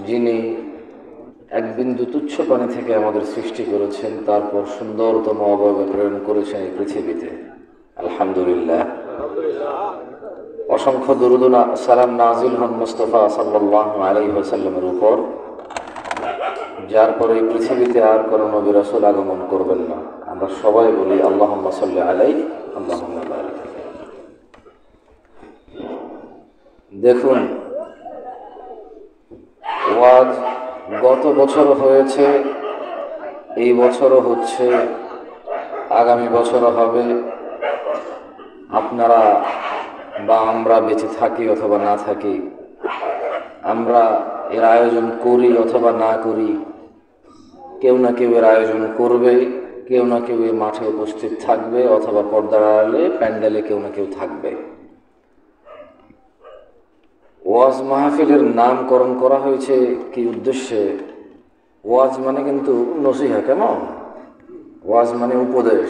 যিনি এক বিন্দু তুচ্ছ পানি থেকে আমাদের সৃষ্টি করেছেন, তারপর সুন্দরতম অবয়বে প্রেরণ করেছেন এই পৃথিবীতে। আলহামদুলিল্লাহ। অসংখ্য দরুদ ও সালাম নাজিল হন মুস্তাফা সাল্লাল্লাহু আলাইহি ওয়াসাল্লামের উপর, যার পরে এই পৃথিবীতে আর কোনো নবী রাসূল আগমন করবেন না। আমরা সবাই বলি আল্লাহুম্মা সাল্লি আলাইহি আল্লাহুম্মা বারিক। দেখুন, ওয়াজ গত বছর হয়েছে, এই বছরও হচ্ছে, আগামী বছরও হবে। আপনারা বা আমরা বেঁচে থাকি অথবা না থাকি, আমরা এর আয়োজন করি অথবা না করি, কেউ না কেউ এর আয়োজন করবে, কেউ না কেউ এই মাঠে উপস্থিত থাকবে অথবা পর্দার আড়ালে প্যান্ডেলে কেউ না কেউ থাকবে। ওয়াজ মাহফিলের নামকরণ করা হয়েছে কি উদ্দেশ্যে? ওয়াজ মানে কিন্তু নসিহা, কেমন? ওয়াজ মানে উপদেশ।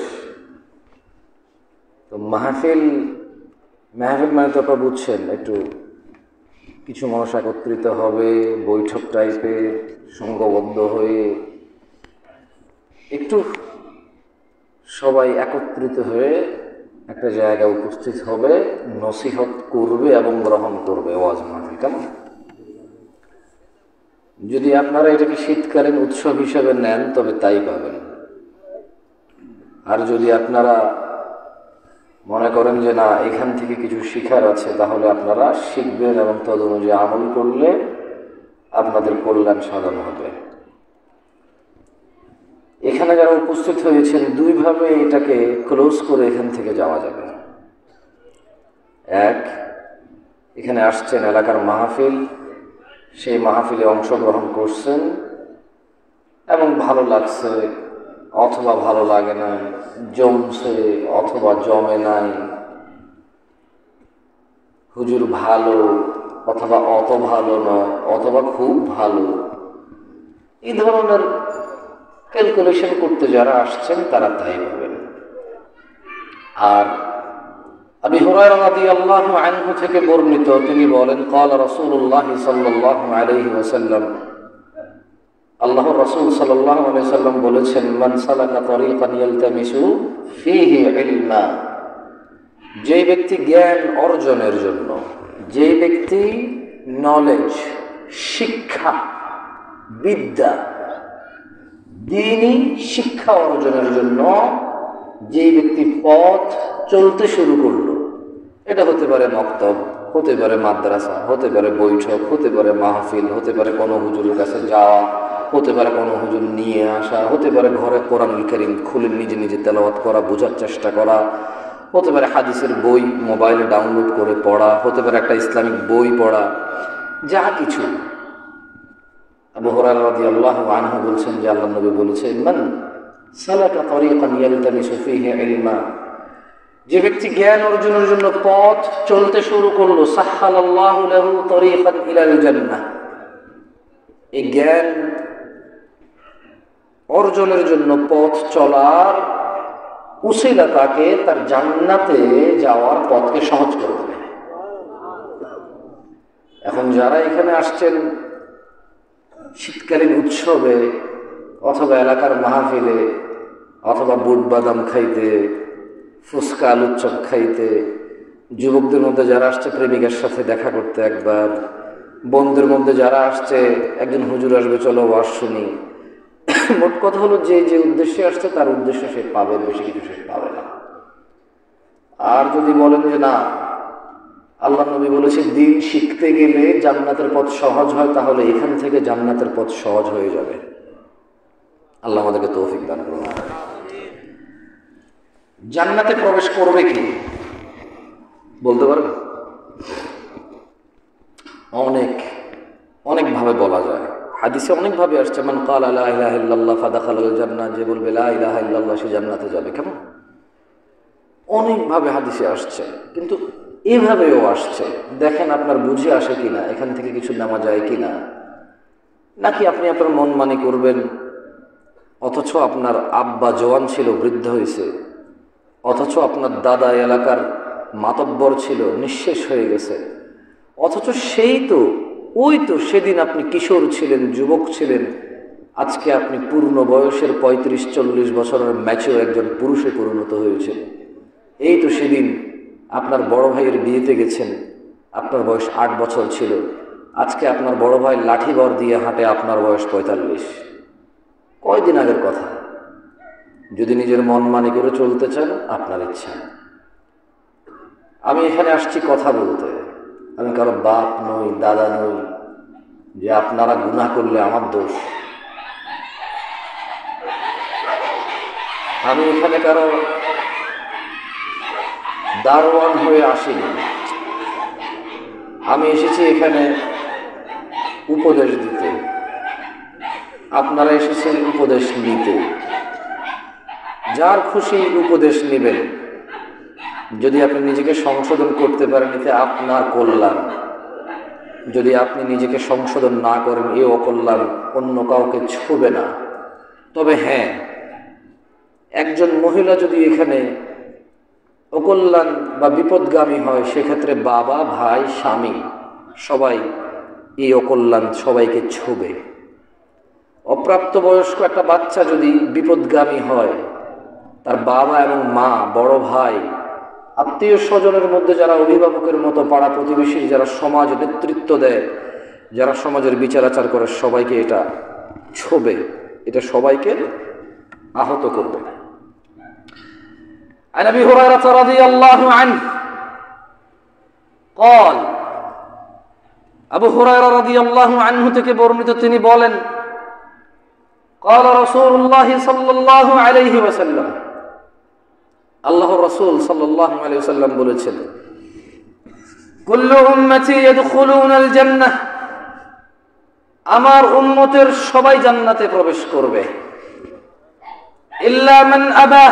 তো মাহফিল মানে তো আপনারা বুঝছেন, একটু কিছু মানুষ একত্রিত হবে, বৈঠক টাইপের, সংঘবদ্ধ হয়ে একটু সবাই একত্রিত হয়ে একটা জায়গায় উপস্থিত হবে, নসিহত করবে এবং গ্রহণ করবে। ওয়াজ মাহফিল কেমন? যদি আপনারা এটাকে শীতকালীন উৎসব হিসেবে নেন তবে তাই পাবেন। আর যদি আপনারা মনে করেন যে না, এখান থেকে কিছু শিখার আছে, তাহলে আপনারা শিখবেন এবং তদ অনুযায়ী আমল করলে আপনাদের কল্যাণ সাধন হবে। এখানে যারা উপস্থিত হয়েছেন, দুইভাবে এটাকে ক্লোজ করে এখান থেকে যাওয়া যাবে। এক, এখানে আসছেন এলাকার মাহফিল, সেই মাহফিলে অংশগ্রহণ করছেন এবং ভালো লাগছে অথবা ভালো লাগে না, জমছে অথবা জমে নাই, হুজুর ভালো অথবা অত ভালো নয় অথবা খুব ভালো, এই ধরনের ক্যালকুলেশন করতে যারা আসছেন তারা তাই পাবেন। আর আবু হুরায়রা রাদিয়াল্লাহু আনহু থেকে বর্ণিত, তিনি বলেন, ক্বালা রাসূলুল্লাহ সাল্লাল্লাহু আলাইহি ওয়াসাল্লাম, আল্লাহর রাসূল সাল্লাল্লাহু আলাইহি ওয়াসাল্লাম বলেছেন, মান সালাকা তরিকান ইয়ালতামিসু ফীহি ইলমা, যে ব্যক্তি জ্ঞান অর্জনের জন্য, যে ব্যক্তি নলেজ, শিক্ষা, বিদ্যা, দ্বীনি শিক্ষা অর্জনের জন্য যে ব্যক্তি পথ চলতে শুরু করলো, এটা হতে পারে মক্তব, হতে পারে মাদ্রাসা, হতে পারে বৈঠক, হতে পারে মাহফিল, হতে পারে কোনো হুজুরের কাছে যাওয়া, হতে পারে কোনো হুজুর নিয়ে আসা, হতে পারে ঘরে কোরআনুল কারীম খুলে নিজে নিজে তেলাওয়াত করা, বোঝার চেষ্টা করা, হতে পারে হাদিসের বই মোবাইলে ডাউনলোড করে পড়া, হতে পারে একটা ইসলামিক বই পড়া, যা কিছু। আবু হুরায়রা রাদিয়াল্লাহু আনহু বলছেন যে আল্লাহর নবী বলেছেন, মান সালাকা তরিকান ইয়ালতামিসু ফীহি ইলমা, যে ব্যক্তি জ্ঞান অর্জনের জন্য পথ চলতে শুরু করলো, সাহহালাল্লাহু লাহু তরিকান ইলাল জান্নাহ, এই জ্ঞান অর্জনের জন্য পথ চলার উসিলা তাকে তার জান্নাতে যাওয়ার পথকে সহজ করে দেবে। এখন যারা এখানে আসছেন শীতকালীন উৎসবে অথবা এলাকার মাহফিলে অথবা বুট বাদাম খাইতে, ফুচকা আলুর চপ খাইতে, যুবকদের মধ্যে যারা আসছে প্রেমিকার সাথে দেখা করতে একবার, বন্ধুদের মধ্যে যারা আসছে একজন হুজুর আসবে চলো ওয়াজ শুনি, মোট কথা হলো যে যে উদ্দেশ্যে আসছে তার উদ্দেশ্যে সে পাবে, বেশি কিছু সে পাবে না। আর যদি বলেন যে না, আল্লাহ নবী বলেছে দ্বীন শিখতে গেলে জান্নাতের পথ সহজ হয়, তাহলে এখান থেকে জান্নাতের পথ সহজ হয়ে যাবে। আল্লাহ আমাদেরকে তৌফিক দান করুন। জান্নাতে প্রবেশ করবে কি বলতে পারবেন? অনেক ভাবে বলা যায়, হাদিসে অনেক ভাবে আসছে, মান ক্বালা লা ইলাহা ইল্লাল্লাহ ফাদাখালাল জান্নাহ, যে বলবে লা ইলাহা ইল্লাল্লাহ সে জান্নাতে যাবে। কেমন? অনেক ভাবে হাদিসে আসছে, কিন্তু এভাবেও আসছে। দেখেন আপনার বুঝে আসে কিনা, এখান থেকে কিছু নেওয়া যায় কিনা, নাকি আপনি আপনার মন মানি করবেন, অথচ আপনার আব্বা জওয়ান ছিল, বৃদ্ধ হয়েছে, অথচ আপনার দাদা এলাকার মাতব্বর ছিল, নিঃশেষ হয়ে গেছে, অথচ সেই তো ওই তো সেদিন আপনি কিশোর ছিলেন, যুবক ছিলেন, আজকে আপনি পূর্ণ বয়সের 35-40 বছরের ম্যাচিওর একজন পুরুষে পরিণত হয়েছেন। এই তো সেদিন আপনার বড় ভাইয়ের বিয়েতে গেছেন, আপনার বয়স 8 বছর ছিল, আজকে আপনার বড় ভাই লাঠি বর দিয়ে হাঁটে, আপনার বয়স 45। কয়দিন আগের কথা। যদি নিজের মন মানি করে চলতে চান আপনার ইচ্ছা। আমি এখানে আসছি কথা বলতে, আমি কারো বাপ নই, দাদা নই যে আপনারা গুনাহ করলে আমার দোষ। আমি এখানে কারো দারোয়ান হয়ে আসিনি। আমি এসেছি এখানে উপদেশ দিতে, আপনারা এসেছেন উপদেশ নিতে। যার খুশি উপদেশ নেবেন, যদি আপনি নিজেকে সংশোধন করতে পারেন এতে আপনার কল্যাণ, যদি আপনি নিজেকে সংশোধন না করেন এ অকল্যাণ অন্য কাউকে ছুবে না। তবে হ্যাঁ, একজন মহিলা যদি এখানে অকল্যাণ বা বিপদগামী হয়, সেক্ষেত্রে বাবা, ভাই, স্বামী সবাই এই অকল্যাণ সবাইকে ছুবে। অপ্রাপ্তবয়স্ক একটা বাচ্চা যদি বিপদগামী হয়, তার বাবা এবং মা, বড় ভাই, আত্মীয় স্বজনের মধ্যে যারা অভিভাবকের মতো, পাড়া প্রতিবেশী যারা সমাজ নেতৃত্ব দেয়, যারা সমাজের বিচার আচার করে, সবাইকে এটা ছোবে, এটা সবাইকে আহত করবে। عن أبي هريرة رضي الله عنه قال আবু হুরায়রা রাদিয়াল্লাহু আনহু থেকে বর্ণিত, তিনি বলেন قال رسول الله صلى الله عليه وسلم, আল্লাহর রাসূল সাল্লাল্লাহু আলাইহি ওয়াসাল্লাম বলেছেন, কুল্লু উম্মতি ইয়াদখুলুনাল জান্নাহ, আমার উম্মতের সবাই জান্নাতে প্রবেশ করবে, ইল্লা মান আবা,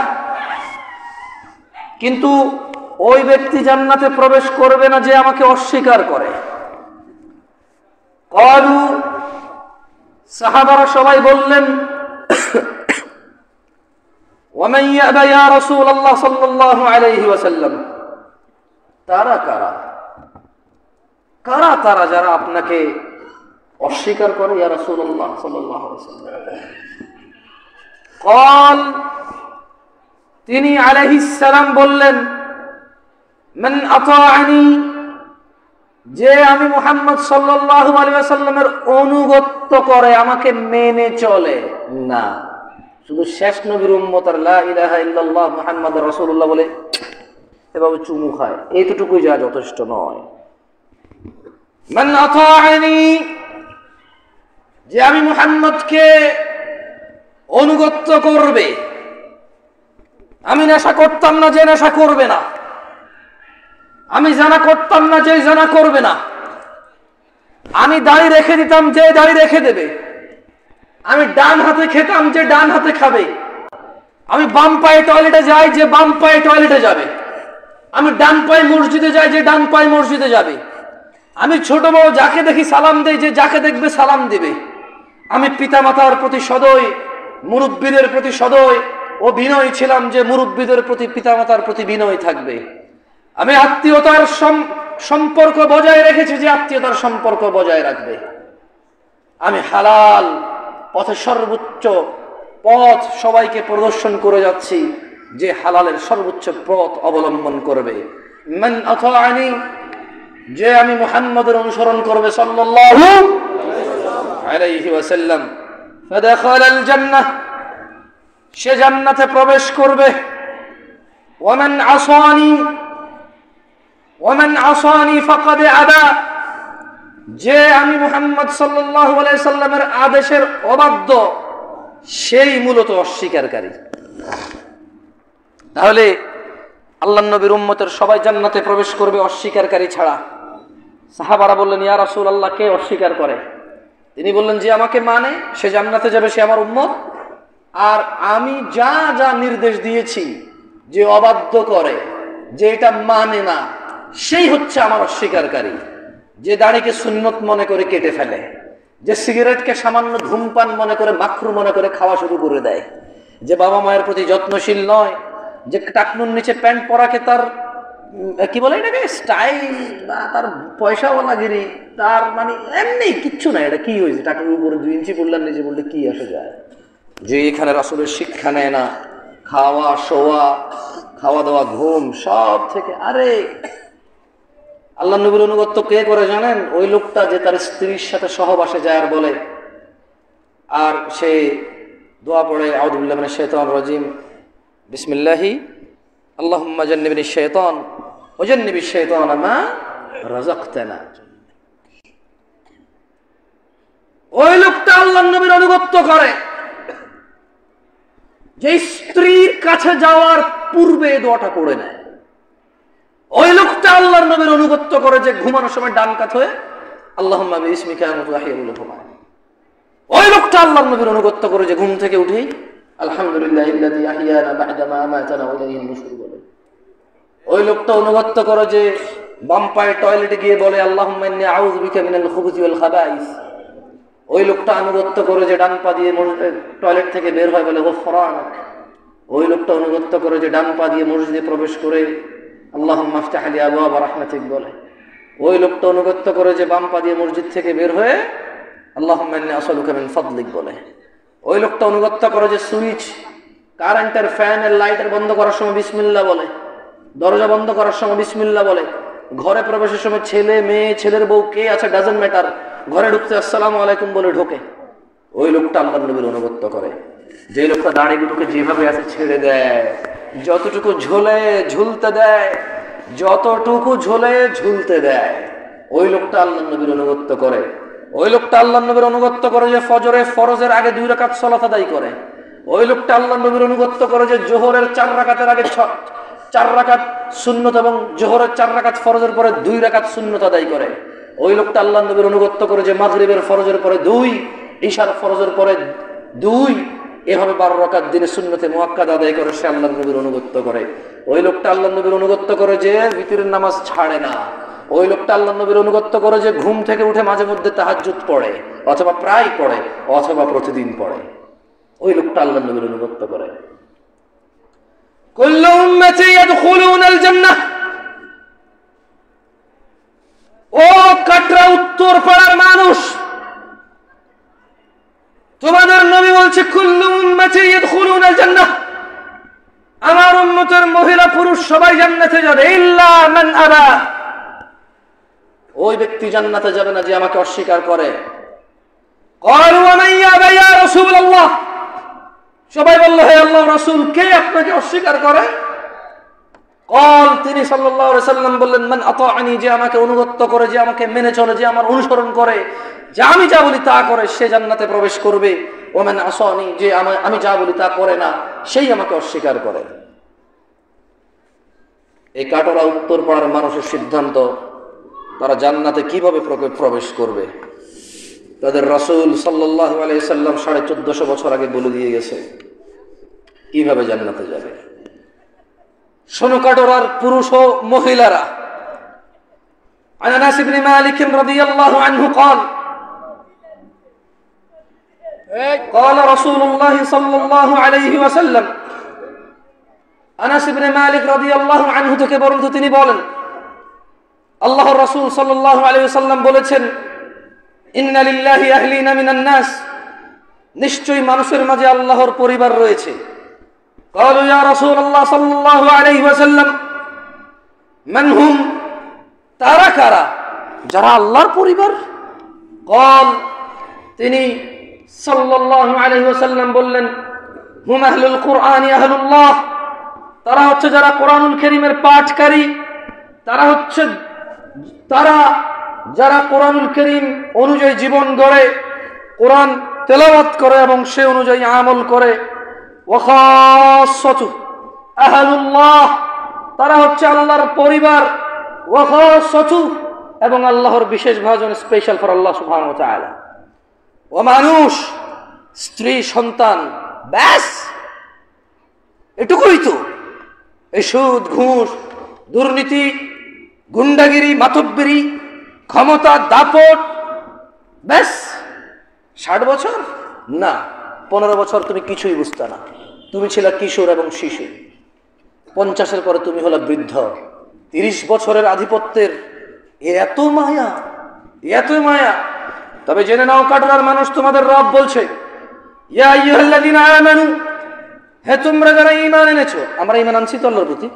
কিন্তু ওই ব্যক্তি জান্নাতে প্রবেশ করবে না যে আমাকে অস্বীকার করে। ক্বালু, সাহাবারা সবাই বললেন, ওয়ামান ইয়াবা ইয়া রাসূলুল্লাহ সাল্লাল্লাহু আলাইহি ওয়াসাল্লাম, তারা কারা? কারা তারা যারা আপনাকে অস্বীকার করে ইয়া রাসূলুল্লাহ সাল্লাল্লাহু আলাইহি ওয়াসাল্লাম? ক্বাল, তিনি আলাইহিস সালাম বললেন, মান আতাআনি, যে আমি মুহাম্মদ সাল্লাল্লাহু আলাইহি ওয়াসাল্লামের অনুগত করে, আমাকে মেনে চলে না, শুধু শেষ নবীর উম্মত আর লা ইলাহা ইল্লাল্লাহ মুহাম্মাদুর রাসূলুল্লাহ বলে এভাবে চুমু খায়, এইটুকুই যা যথেষ্ট নয়। মান আতাআনি, যে আমি মুহাম্মদকে অনুগত করবে, আমি নেশা করতাম না যে নেশা করবে না, আমি জানা করতাম না যে জানা করবে না, আমি দাড়ি রেখে দিতাম যে দাড়ি রেখে দেবে, আমি ডান হাতে খেতাম যে ডান হাতে খাবে, আমি বাম পায়ে টয়লেটে যাই যে বাম পায়ে টয়লেটে যাবে, আমি ডান পায়ে মসজিদে যাই যে ডান পায়ে মসজিদে যাবে, আমি ছোট বড় যাকে দেখি সালাম দেই যে যাকে দেখবে সালাম দিবে, আমি পিতামাতার প্রতি সদয়, মুরব্বীদের প্রতি সদয় ও বিনয় ছিলাম যে মুরব্বীদের প্রতি, পিতামাতার প্রতি বিনয় থাকবে, আমি আত্মীয়তার সম্পর্ক বজায় রেখেছি যে আত্মীয়তার সম্পর্ক বজায় রাখবে, আমি হালাল পথে সর্বোচ্চ পথ সবাইকে প্রদর্শন করে যাচ্ছি যে হালালের সর্বোচ্চ পথ অবলম্বন করবে। মান আতাআনি, যে আমি মুহাম্মদের অনুসরণ করবে সাল্লাল্লাহু আলাইহি ওয়াসাল্লাম, ফাদাখালাল জান্নাহ, সে জান্নাতে প্রবেশ করবে। ওয়ামান আসানি, ওয়ামান আসানি ফাকাদ আবা, যে আমি মুহাম্মদ সাল্লাল্লাহু আলাইহি সাল্লামের আদেশের অবাধ্য, সেই মূলত অস্বীকারী। তাহলে আল্লাহর নবীর উম্মতের সবাই জান্নাতে প্রবেশ করবে অস্বীকারী ছাড়া। সাহাবারা বললেন, ইয়া রাসূলুল্লাহ, কে অস্বীকার করে? তিনি বললেন, যে আমাকে মানে সে জান্নাতে যাবে, সে আমার উম্মত, আর আমি যা যা নির্দেশ দিয়েছি যে অবাধ্য করে, যে এটা মানে না, সেই হচ্ছে আমার অস্বীকারী। যে দাড়িকে সুন্নত মনে করে কেটে ফেলে, যে সিগারেটকে সামান্য ধূমপান মনে করে, মাকরু মনে করে খাওয়া শুরু করে দেয়, যে বাবা মায়ের প্রতি যত্নশীল নয়, যে টাকনুর নিচে প্যান্ট পরাকে তার কি বলে এটাকে, স্টাইল বা তার পয়সাওয়ালাগিরি, তার মানে এমনি কিচ্ছু না। এটা কি হয়েছে, টাকার উপরে 2 ইঞ্চি পড়লাম নিচে বললে কি আসে যায়? যে এখানে রাসূলের শিক্ষা নেয় না, খাওয়া শোয়া, খাওয়া দাওয়া, ঘুম সব থেকে। আরে আল্লাহ নবীর অনুগত্য কে করে জানেন? ওই লোকটা যে তার স্ত্রীর সাথে সহবাসে যায় আর বলে, আর সে দোয়া পড়ে, আউযু বিল্লাহি মিনাশ শাইতানির রাজিম, বিসমিল্লাহি আল্লাহুম্মা জান্নিবনিশ শাইতান ওয়া জান্নিবিশ শাইতানা মা রাযাকতানা। ওই লোকটা আল্লাহ নবীর অনুগত্য করে যে স্ত্রীর কাছে যাওয়ার পূর্বে দোয়াটা পড়ে নেয়। ওই লোকটা আল্লাহর নবীর অনুগত্য করে যে ঘুমানোর সময় ডান কাত হয়ে আল্লাহুম্মা বিইসমিকা আমুতু ওয়া আহইয়া ওয়া আমুতু। ওই লোকটা আল্লাহর নবীর অনুগত্য করে যে ঘুম থেকে উঠেই আলহামদুলিল্লাহিল্লাযী আহইয়ানা বা'দা মা আমাতানা ওয়া ইলাইহিন নুশুর বলে। ওই লোকটা অনুগত্য করে যে বাম পায়ে টয়লেটে গিয়ে বলে আল্লাহুম্মা ইন্নী আউযু বিকা মিনাল খুবুসি ওয়াল খাবাইস। ওই লোকটা আনুগত্য করে যে ডান পা দিয়ে টয়লেট থেকে বের হয় বলে গফরানাক। ওই লোকটা অনুগত্য করে যে ডান পা দিয়ে মসজিদে প্রবেশ করে আল্লাহুম্মা আফতাহ লি আবওয়াব রাহমাতিক বলে। ওই লোকটা অনুগত্য করে যে বাম পা দিয়ে মসজিদ থেকে বের হয়ে আল্লাহুম্মা ইন্নী আসআলুকা মিন ফাদলিক বলে। ওই লোকটা অনুগত্য করে যে সুইচ, কারেন্টের, ফ্যানের, লাইটের বন্ধ করার সময় বিসমিল্লাহ বলে, দরজা বন্ধ করার সময় বিসমিল্লাহ বলে, ঘরে প্রবেশের সময় ছেলে মেয়ে, ছেলের বউ কে আছে ডাজন্ট ম্যাটার, ঘরে ঢুকতে আসসালামু আলাইকুম বলে ঢোকে। ওই লোকটা আল্লাহর নবীর অনুগত্য করে। যে লোকটা দাড়িগুলোকে যেভাবে আছে ছেড়ে দেয়, যতটুকু ঝোলে ঝুলতে দেয়, যতটুকু ঝোলে ঝুলতে দেয়, ওই লোকটা আল্লাহর নবীর অনুগত্য করে। ওই লোকটা আল্লাহর নবীর অনুগত্য করে যে ফজরে ফরজের আগে 2 রাকাত সালাত আদায় করে। ওই লোকটা আল্লাহর নবীর অনুগত্য করে যে জোহরের 4 রাকাতের আগে 4 রাকাত সুন্নত এবং জোহরের 4 রাকাত ফরজের পরে 2 রাকাত সুন্নত আদায় করে। ওই লোকটা আল্লাহর নবীর অনুগত্য করে যে মাগরিবের ফরজের পরে 2, ইশার ফরজের পরে 2, এভাবে 12 রাকাত দিনে সুন্নতে মুআক্কাদা আদায় করে, সে আল্লাহর নবীর অনুগত্য করে। ওই লোকটা আল্লাহর নবীর অনুগত্য করে যে ভিতরের নামাজ ছাড়ে না। ওই লোকটা আল্লাহর নবীর অনুগত্য করে যে ঘুম থেকে উঠে মাঝে মধ্যে তাহাজ্জুদ পড়ে, অথবা প্রায় পড়ে, অথবা প্রতিদিন পড়ে। ওই লোকটা আল্লাহর নবীর অনুগত্য করে। কুল্লু উম্মতি ইয়াদখুলুনাল জান্নাহ। ও কাটরা উত্তর পাড়ার মানুষ, তোমাদের নবী বলছে কুল্লু উম্মতি ইয়াদখুলুনাল জান্নাহ, আমার উম্মতের মহিলা পুরুষ সবাই জান্নাতে যাবে, ইল্লা মান আবা, ওই ব্যক্তি জান্নাতে যাবে না যে আমাকে অস্বীকার করে। ক্বালু ওয়া মান ইয়াবা ইয়া রাসূলুল্লাহ, সবাই বলল হে আল্লাহর রাসূল, কে আপনাকে অস্বীকার করে? ক্বাল, তিনি সাল্লাল্লাহু আলাইহি সাল্লাম বললেন, মান আতাআনি, যে আমাকে অনুগত্য করে, যে আমাকে মেনে চলে, যে আমার অনুসরণ করে, যে আমি যা বলি তা করে, সে জান্নাতে প্রবেশ করবে। ওয়া মান আসানি, যে আমি যা বলি তা করে না, সেই আমাকে অস্বীকার করে। এই কাটোরা উত্তর পাড়ার মানুষের সিদ্ধান্ত, তারা জান্নাতে কিভাবে প্রবেশ করবে। তাদের রাসূল সাল্লাল্লাহু আলাইহি সাল্লাম 1450 বছর আগে বলে দিয়ে গেছে কিভাবে জান্নাতে যাবে। শোনো কাটোরার পুরুষ ও মহিলারা। আন আনাস ইবনে মালিক রাদিয়াল্লাহু আনহু قال قال رسول الله صلى الله عليه وسلم, আনাস ইবনে মালিক রাদিয়াল্লাহু আনহু থেকে বর্ণিত, তিনি বলেন আল্লাহর রাসূল সাল্লাল্লাহু আলাইহি ওয়াসাল্লাম বলেছেন, ইন্না লিল্লাহি আহলিনা মিনান নাস, নিশ্চয়ই মানুষের মাঝে আল্লাহর পরিবার রয়েছে। ক্বালু ইয়া রাসূলুল্লাহ সাল্লাল্লাহু আলাইহি ওয়াসাল্লাম মান হুম, তারা কারা যারা আল্লাহর পরিবার? ক্বাল, তিনি সাল্লাল্লাহু আলাইহি ওয়াসাল্লাম বললেন, হুম আহলুল কুরআন আহলুল্লাহ, তারা হচ্ছে যারা কোরআনুল কারীমের পাঠকারী, তারা যারা কোরআনুল কারীম অনুযায়ী জীবন গড়ে, কোরআন তেলাওয়াত করে এবং সে অনুযায়ী আমল করে। ওয়া খাসসাতু আহলুল্লাহ, তারা হচ্ছে আল্লাহর পরিবার। ওয়া খাসসাতু, এবং আল্লাহর বিশেষ ভাজন, স্পেশাল ফর আল্লাহ সুবহানাহু ওয়া তাআলা। ও মানুষ, স্ত্রী, সন্তান, ব্যাস এটুকুই তো। এই সুদ, ঘুষ, দুর্নীতি, গুন্ডাগিরি, মাতব্বরি, ক্ষমতা, দাপট, ব্যাস 60 বছর না, 15 বছর তুমি কিছুই বুঝতে না। তুমি ছিলা কিশোর এবং শিশু, 50-এর পরে তুমি হলো বৃদ্ধ, 30 বছরের আধিপত্যের এত মায়া, এত মায়া। তবে জেনে নাও কাটোয়ার মানুষ, তোমাদের রব বলছে, ইয়া আইয়ুহাল্লাযীনা আমানু, হে তোমরা যারা ঈমান এনেছো। আমরা ঈমান আনছি তো আল্লাহর প্রতি?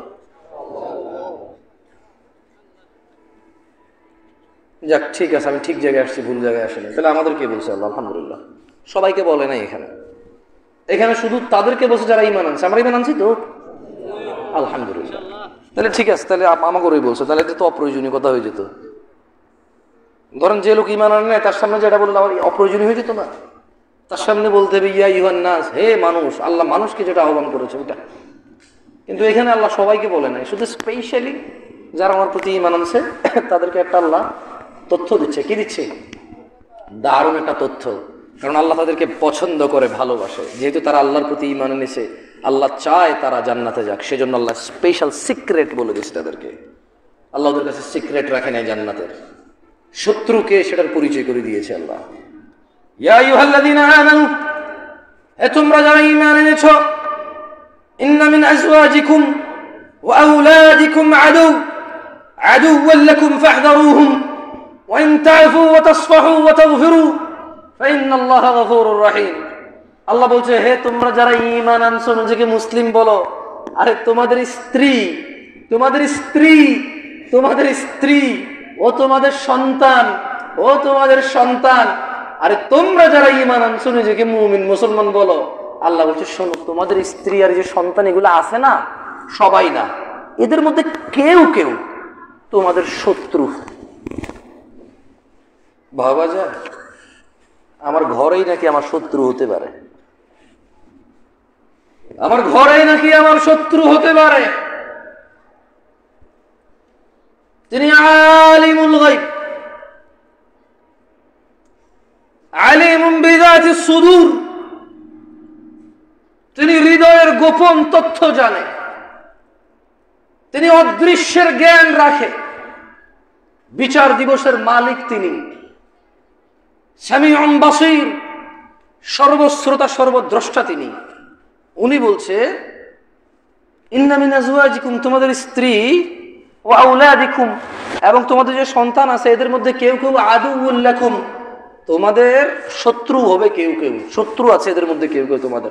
যাক, ঠিক আছে, আমি ঠিক জায়গায় আসছি, ভুল জায়গায় আসিনি। তাহলে আমাদের কে বলছে আল্লাহ? আলহামদুলিল্লাহ। সবাইকে বলে নাই এখানে শুধু তাদেরকে বলছে যারা ঈমান আনছে। আমরা ঈমান আনছি তো আলহামদুলিল্লাহ। তাহলে ঠিক আছে, তাহলে আমাকেই বলছে, তাহলে এটা তো অপ্রয়োজনীয় কথা হয়ে যেত। ধরেন যে লোক ঈমান আনে নাই, তার সামনে যেটা বললে আমার অপ্রয়োজনীয় হয়ে যেত না? তার সামনে বলতে হবে ইয়া আইয়ুহান নাস, হে মানুষ। আল্লাহ মানুষকে যেটা আহ্বান করেছে ওটা। কিন্তু এখানে আল্লাহ সবাইকে বলে নাই, শুধু স্পেশালি যারা আমার প্রতি ঈমান আনছে তাদেরকে একটা আল্লাহ তথ্য দিচ্ছে। কি দিচ্ছে? দারুণ একটা তথ্য। কারণ আল্লাহ তাদেরকে পছন্দ করে, ভালোবাসে। যেহেতু তারা আল্লাহর প্রতি ঈমান এনেছে, আল্লাহ চায় তারা জান্নাতে যাক, সেজন্য আল্লাহ স্পেশাল সিক্রেট বলে দিচ্ছে তাদেরকে। আল্লাহ ওদের কাছে সিক্রেট রাখে নাই জান্নাতের, শত্রুকে সেটার পরিচয় করে দিয়েছে আল্লাহ। ইয়া আইয়ুহাল্লাযীনা আমানু, হে তোমরা যারা ঈমান এনেছো, ইন্না মিন আজওয়াজিকুম ওয়া আওলাদিকুম আদুওয়ান লাকুম ফাহযারুহুম ওয়া ইন তা'ফু ওয়া তাসফাহু ওয়া তাগফিরু ফাইন্নাল্লাহা গফুরুর রহিম। আল্লাহ বলছে, হে তোমরা যারা ঈমান আনছো, নিজেকে মুসলিম বলো, আরে তোমাদের স্ত্রী ও তোমাদের সন্তান, আরে তোমরা যারা ঈমান আনছো নিজেকে মুমিন মুসলমান বলো। আল্লাহ বলছে, শোনো, তোমাদের স্ত্রী আর যে সন্তান এগুলো আছে না, সবাই না, এদের মধ্যে কেউ কেউ তোমাদের শত্রু। ভাবা যায়, আমার ঘরেই নাকি আমার শত্রু হতে পারে, তিনি আলিমুল গায়ব, আলিমুন বিযাতিস সুদূর, তিনি হৃদয়ের গোপন তথ্য জানে, তিনি অদৃশ্যের জ্ঞান রাখে। বিচার দিবসের মালিক তিনি, সামিউন বাসীর, সর্বশ্রোতা সর্বদ্রষ্টা তিনি। উনি বলছে, ইন্না মিন আজওয়াজিকুম, তোমাদের স্ত্রী, ওয়া আওলাদিকুম, এবং তোমাদের যে সন্তান আছে এদের মধ্যে কেউ কেউ আদুউল লাকুম, তোমাদের শত্রু হবে, কেউ কেউ শত্রু আছে এদের মধ্যে কেউ কেউ তোমাদের।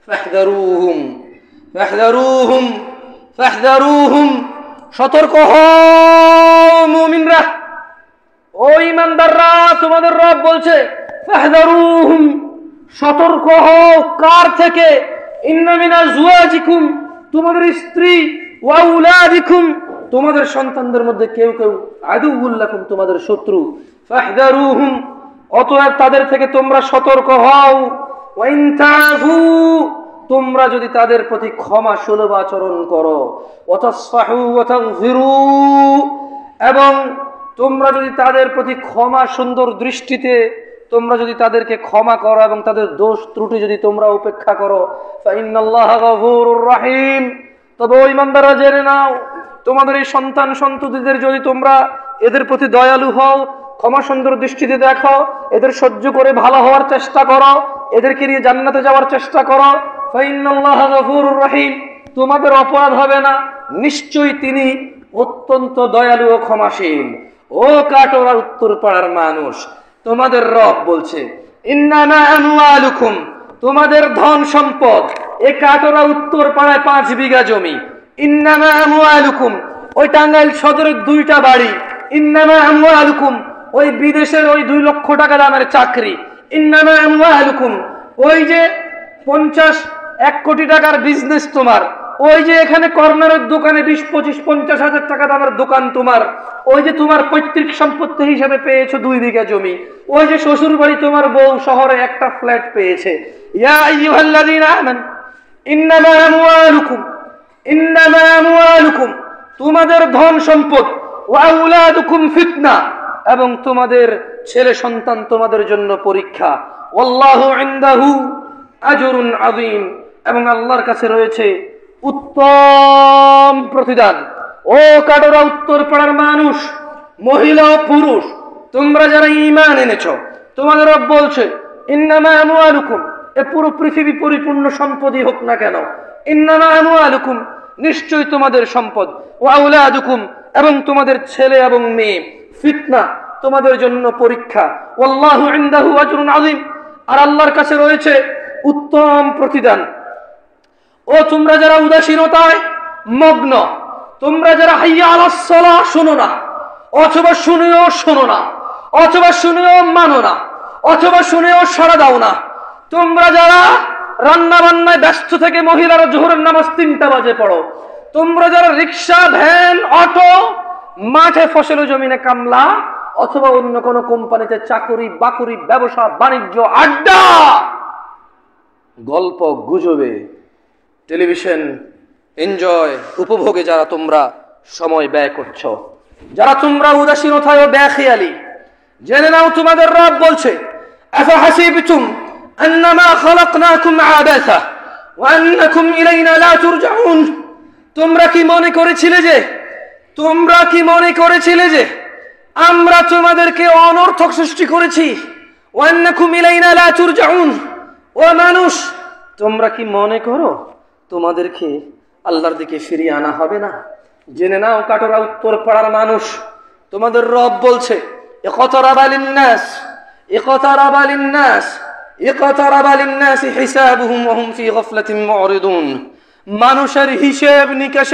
ফাহযারুহুম, সতর্ক হও মুমিনরা, ও ঈমানদাররা, তোমাদের রব বলছে ফাহযারুহুম, সতর্ক হও। কার থেকে? ইন্না মিন আজওয়াজিকুম, তোমাদের স্ত্রী, ওয়া আওলাদিকুম, তোমাদের সন্তানদের মধ্যে কেউ কেউ আদুউল লাকুম, তোমাদের শত্রু। ফাহযারুহুম, অতএব তাদের থেকে তোমরা সতর্ক হও। ওয়া ইন তা'ফু, তোমরা যদি তাদের প্রতি ক্ষমা সুলভ আচরণ করো, ওয়া তাসফাহু ওয়া তাগফিরু, এবং তোমরা যদি তাদের প্রতি ক্ষমা সুন্দর দৃষ্টিতে তোমরা যদি তাদেরকে ক্ষমা করো এবং তাদের দোষ ত্রুটি যদি তোমরা উপেক্ষা করো, ফাইন্নাল্লাহা গফুরুর রহিম, তবে ওই ইমানদাররা জেনে নাও, তোমাদের এই সন্তান সন্ততিদের যদি তোমরা এদের প্রতি দয়ালু হও, ক্ষমা সুন্দর দৃষ্টিতে দেখো, এদের সহ্য করে ভালো হওয়ার চেষ্টা করো, এদেরকে নিয়ে জান্নাতে যাওয়ার চেষ্টা করো, ফাইন্নাল্লাহা গফুরুর রহিম, তোমাদের অপরাধ হবে না, নিশ্চয়ই তিনি অত্যন্ত দয়ালু ও ক্ষমাশীল। ও কাটোয়া উত্তর পাড়ার মানুষ, তোমাদের রব বলছে, ইন্নামা আমওয়ালুকুম, তোমাদের ধন সম্পদ, এ কাটোয়া উত্তর পাড়ায় 5 বিঘা জমি। ইন্নামা আমওয়ালুকুম, ওই টাঙ্গাইল সদরের 2টা বাড়ি। ইন্নামা আমওয়ালুকুম, ওই বিদেশের ওই 2 লক্ষ টাকা দামের চাকরি। ইন্নামা আমওয়ালুকুম, ওই যে 1 কোটি টাকার বিজনেস তোমার। ওই যে এখানে কর্নারের দোকানে 20, 25, 50 হাজার টাকা দামের দোকান তোমার। ওই যে তোমার পৈতৃক সম্পত্তি হিসাবে পেয়েছো 2 বিঘা জমি। ওই যে শ্বশুর বাড়ি তোমার বউ শহরে একটা ফ্ল্যাট পেয়েছে। ইয়া আইয়ুহাল্লাযীনা আমানু ইন্নামা আমওয়ালুকুম, তোমাদের ধন সম্পদ, ওয়া আওলাদুকুম ফিতনা, এবং তোমাদের ছেলে সন্তান তোমাদের জন্য পরীক্ষা। ওয়াল্লাহু ইনদাহু আজরুন আযীম, এবং আল্লাহর কাছে রয়েছে উত্তম প্রতিদান। ও কাটোয়া উত্তর পাড়ার মানুষ, মহিলা ও পুরুষ, তোমরা যারা ঈমান এনেছো, তোমাদের রব বলছে, ইন্নামা আমওয়ালুকুম, এ পুরো পৃথিবী পরিপূর্ণ সম্পদই হোক না কেন, ইন্নামা আমওয়ালুকুম, নিশ্চয়ই তোমাদের সম্পদ, ওয়া আওলাদুকুম, এবং তোমাদের ছেলে এবং মেয়ে ফিতনা, তোমাদের জন্য পরীক্ষা। ওয়াল্লাহু ইনদাহু আজরুন আযীম, আর আল্লাহর কাছে রয়েছে উত্তম প্রতিদান। ও তোমরা যারা উদাসীনতায় মগ্ন, তোমরা যারা হাইয়া আলাস সালাহ শোনো না, অথবা শুনেও শোনো না, অথবা শুনেও মানো না, অথবা শুনেও সাড়া দাও না, তোমরা যারা রান্না বান্নায় ব্যস্ত থেকে মহিলারা জোহরের নামাজ 3টা বাজে পড়ো, তোমরা যারা রিক্সা, ভ্যান, অটো, মাঠে ফসল জমিনে কামলা, অথবা অন্য কোনো কোম্পানিতে চাকরি বাকরি, ব্যবসা বাণিজ্য, আড্ডা, গল্প গুজবে, টেলিভিশন এনজয় উপভোগে যারা তোমরা সময় ব্যয় করছো, যারা তোমরা উদাসীনতায় ও বেখেয়ালি, জেনে নাও তোমাদের রব বলছে আফাহাসিবতুম আন্নামা খালাকনাকুম আবাসা ওয়া আন্নাকুম ইলাইনা লা তুরজাউন, তোমরা কি মনে করেছিলে যে আমরা তোমাদেরকে অনর্থক সৃষ্টি করেছি? ওয়া আন্নাকুম ইলাইনা লা তুরজাউন, ও মানুষ তোমরা কি মনে করো তোমাদেরকে আল্লাহর দিকে ফিরিয়ে আনা হবে না? জেনে নাও কাটোরা উত্তর পাড়ার মানুষ, তোমাদের রব বলছে ইকতারাবা লিন্নাস হিসাবুহুম ওয়া হুম ফি গাফলাতিন মুরিদুন, মানুষের হিসাব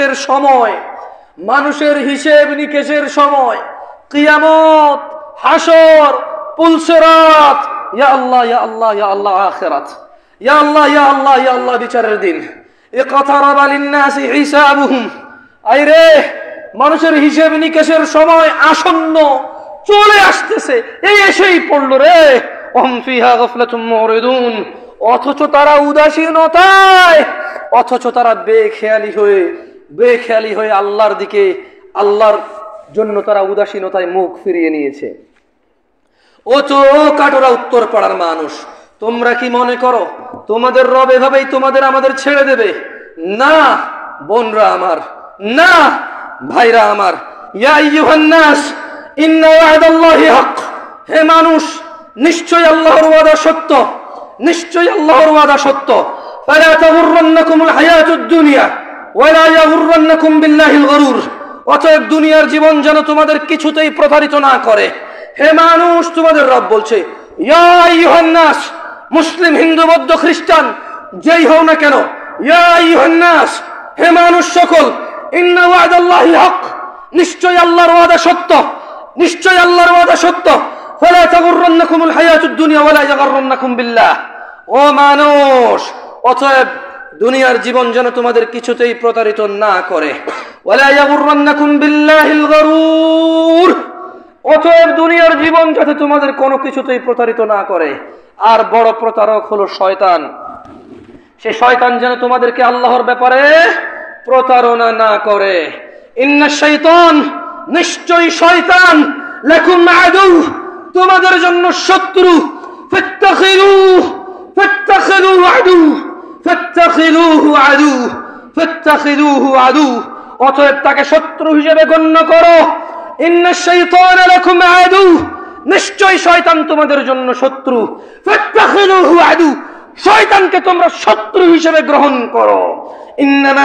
নিকেশের সময়, কিয়ামত, হাসর, পুলসিরাত, ইয়া আল্লাহ ইয়া আল্লাহ ইয়া আল্লাহ, আখিরাত, ইয়া আল্লাহ ইয়া আল্লাহ ইয়া আল্লাহ, বিচারের দিন। ইকতারাবা লিন্নাস হিসাবুহুম, আইরে মানুষের হিসাব নিকেশের সময় আসন্ন, চলে আসতেছে, এই এসেই পড়লো রে। ওহুম ফিহা গাফলাতুম মুরিদুন, অথচ তারা উদাসীনতায়, অথচ তারা বেখেয়ালি হয়ে আল্লাহর দিকে, আল্লাহর জন্য তারা উদাসীনতায় মুখ ফিরিয়ে নিয়েছে। ও তো কাটোরা উত্তর পাড়ার মানুষ, তোমরা কি মনে করো তোমাদের রব এভাবেই তোমাদের আমাদের ছেড়ে দেবে? না বোনরা আমার, না ভাইরা আমার। ইয়া আইয়ুহান নাস ইন্না ওয়া'দাল্লাহি হক, হে মানুষ নিশ্চয়ই আল্লাহর ওয়াদা সত্য, নিশ্চয়ই আল্লাহর ওয়াদা সত্য। ফালা তাগুররান্নাকুমুল হায়াতুদ দুনিয়া ওয়া লা ইয়াগুররান্নাকুম বিল্লাহিল গরুর, অতএব দুনিয়ার জীবন যেন তোমাদের কিছুতেই প্রতারিত না করে। হে মানুষ তোমাদের রব বলছে ইয়া আইয়ুহান নাস, মুসলিম, হিন্দু, বৌদ্ধ, খ্রিস্টান যেই হও না কেন, ইয়া আইয়ুহান নাস, হে মানুষ সকল, ইন্না ওয়া'দাল্লাহি হক, নিশ্চয়ই আল্লাহর ওয়াদা সত্য, নিশ্চয়ই আল্লাহর ওয়াদা সত্য। ফালা তাগুররান্নাকুমুল হায়াতুদ দুনিয়া ওয়া লা ইয়াগুররান্নাকুম বিল্লাহ, ও মানুষ অতএব দুনিয়ার জীবন যেন তোমাদের কিছুতেই প্রতারিত না করে। ওয়া লা ইয়াগুররান্নাকুম বিল্লাহিল গরুর, অতএব দুনিয়ার জীবন যাতে তোমাদের কোনো কিছুতেই প্রতারিত না করে। আর বড় প্রতারক হলো শয়তান, সে শয়তান যেন তোমাদেরকে আল্লাহর ব্যাপারে প্রতারণা না করে। ইন্নাশ শাইতান, নিশ্চয়ই শয়তান, লাকুম আদু, তোমাদের জন্য শত্রু। ফাত্তাখিযুহু আদু, অতএব তাকে শত্রু হিসেবে গণ্য করো। ইন্নাশ শাইতানা লাকুম আদু, নিশ্চয়ই শয়তান তোমাদের জন্য শত্রু। ফাত্তাখিযুহু আদু, শয়তানকে তোমরা শত্রু হিসেবে গ্রহণ করো। ইন্নামা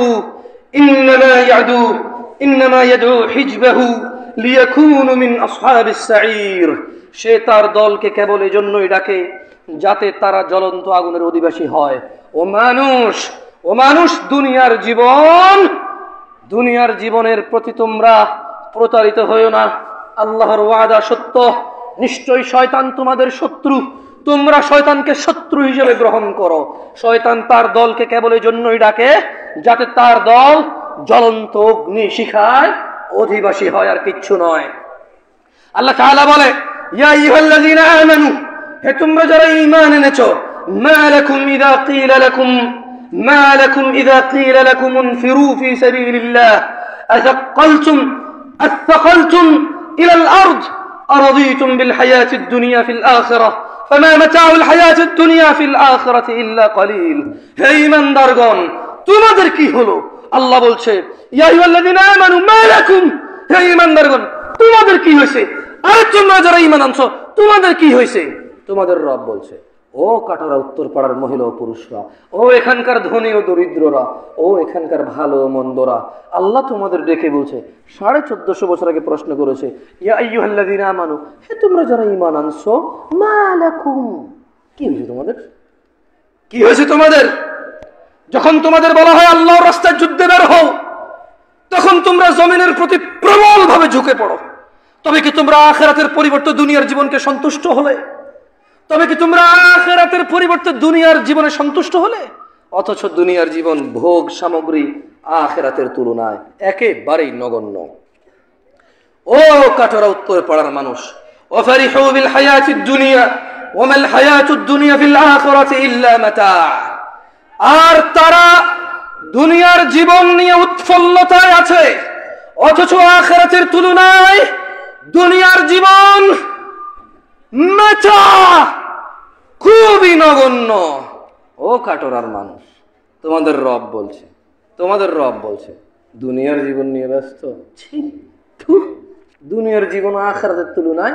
ইয়াদউ হিজবাহু লিয়াকুনু মিন আসহাবিস সাঈর, সে তার দলকে কেবল এজন্যই ডাকে যাতে তারা জ্বলন্ত আগুনের অধিবাসী হয়। ও মানুষ, দুনিয়ার জীবনের প্রতি তোমরা প্রতারিত হইও না। আল্লাহর ওয়াদা সত্য, নিশ্চয়ই শয়তান তোমাদের শত্রু, তোমরা শয়তানকে শত্রু হিসেবে গ্রহণ করো। শয়তান তার দলকে কেবল এজন্যই ডাকে যাতে তার দল জ্বলন্ত অগ্নি শিখায় অধিবাসী হয়, আর কিচ্ছু নয়। আল্লাহ তাআলা বলে ইয়া আইয়ুহাল্লাযীনা আমানু, হে তোমরা যারা ঈমান এনেছো, মা লাকুম ইযা ক্বিলা লাকুম ইনফিরু ফি সাবিলিল্লাহ আثقلتم ইলাল আরদ আরাদিতুম বিল হায়াতিদ দুনিয়া ফিল আখিরাহ ফামা মাতাউল হায়াতিদ দুনিয়া ফিল আখিরাতি ইল্লা কলিল। হে ঈমানদারগণ, তোমাদের কি হলো? আল্লাহ বলছে ইয়া আইয়ুহাল্লাযীনা আমানু মা লাকুম, হে ঈমানদারগণ তোমাদের কি হয়েছে? আরে তোমরা যারা ঈমান আনছো তোমাদের কি হয়েছে? তোমাদের রব বলছে ও ও কাটোরা উত্তরপাড়ার মহিলা ও পুরুষরা, ও এখানকার ধনী ও দরিদ্ররা, ও এখানকার ভালো ও মন্দরা, আল্লাহ তোমাদের ডেকে বলছে 1450 বছর আগে প্রশ্ন করেছে, ইয়া আইয়ুহাল্লাযীনা আমানু, হে তোমরা যারা ঈমান আনছো, মা লাকুম, কি হয়েছে তোমাদের, কি হয়েছে তোমাদের? যখন তোমাদের বলা হয় আল্লাহর রাস্তায় যুদ্ধে বের হও, তখন তোমরা জমিনের প্রতি প্রবল ভাবে ঝুঁকে পড়ো। তবে কি তোমরা আখিরাতের পরিবর্তে দুনিয়ার জীবনকে সন্তুষ্ট হলে? তবে কি তোমরা আখিরাতের পরিবর্তে দুনিয়ার জীবনে সন্তুষ্ট হলে? অথচ দুনিয়ার জীবন ভোগ সামগ্রী আখিরাতের তুলনায় একেবারেই নগণ্য। ও কাটোরা উত্তর পাড়ার মানুষ, ওয়াফারিহু বিল হায়াতিদ দুনিয়া ওয়া মাল হায়াতুদ দুনিয়া ফিল আখিরাতি ইল্লা মাতা। আর তারা দুনিয়ার জীবন নিয়ে উৎফুল্লতায় আছে, অথচ আখিরাতের তুলনায় দুনিয়ার জীবন মেটা, খুবই নগণ্য। ও কাটোরার মানুষ, তোমাদের রব বলছে, তোমাদের রব বলছে দুনিয়ার জীবন নিয়ে ব্যস্ত। দুনিয়ার জীবন আখিরাতের তুলনায়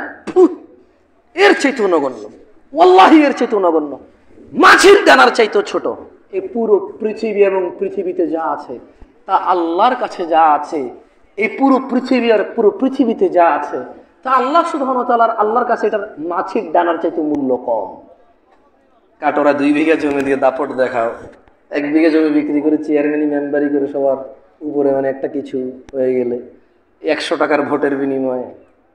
এর চাইতেও নগণ্য, ওয়াল্লাহি এর চাইতেও নগণ্য, মাছির দানার চাইতেও ছোট। এই পুরো পৃথিবী এবং পৃথিবীতে যা আছে তা আল্লাহর কাছে যা আছে, এই পুরো পৃথিবী আর পুরো পৃথিবীতে যা আছে তা আল্লাহ সুবহানাহু ওয়া তাআলার আল্লাহর কাছে এটার মাছির দানার চাইতে মূল্য কম। কাটোরা 2 বিঘা জমি দিয়ে দাপট দেখাও, 1 বিঘা জমি বিক্রি করে চেয়ারম্যানি মেম্বারি করে সবার উপরে মানে একটা কিছু হয়ে গেলে 100 টাকার ভোটের বিনিময়ে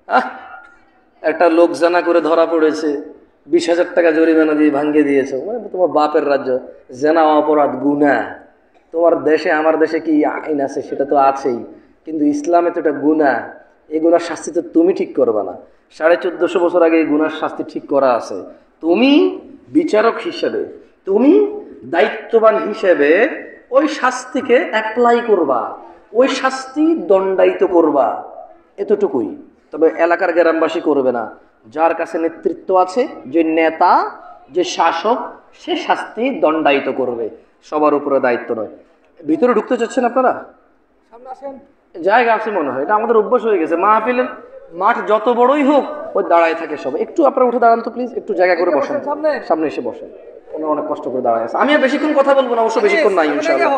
একটা লোক জানা করে ধরা পড়েছে, 20,000 টাকা জরিমানা দিয়ে ভাঙ্গে দিয়েছে। মানে তোমার বাপের রাজ্য, জেনা অপরাধ গুনাহ। তোমার দেশে আমার দেশে কি আইন আছে সেটা তো আছেই, কিন্তু ইসলামে তো এটা গুনাহ। এই গুনার শাস্তি তো তুমি ঠিক করবা না। 1450 বছর আগে এই গুনার শাস্তি ঠিক করা আছে। তুমি বিচারক হিসেবে, তুমি দায়িত্ববান হিসেবে ওই শাস্তিকে অ্যাপ্লাই করবা, ওই শাস্তি দণ্ডায়িত করবা, এতটুকুই। তবে এলাকার গ্রামবাসী করবে না। যার কাছে নেতৃত্ব আছে, যে নেতা, যে শাসক, সে শাস্তি দণ্ডায়িত করবে, সবার উপরে দায়িত্ব নয়। ভিতরে ঢুকতে চাচ্ছেন আপনারা? জায়গা আছে মনে হয়, এটা আমাদের অভ্যাস হয়ে গেছে। মাহফিলের মাঠ যত বড়ই হোক ওই দাঁড়ায় থাকে সব। একটু আপনারা উঠে দাঁড়ান তো প্লিজ, একটু জায়গা করে বসেন, সামনে এসে বসেন। ওনারা অনেক কষ্ট করে দাঁড়ায় আছে। আমি আর বেশিক্ষণ কথা বলবো না, অবশ্য বেশিক্ষণ নাই ইনশাআল্লাহ।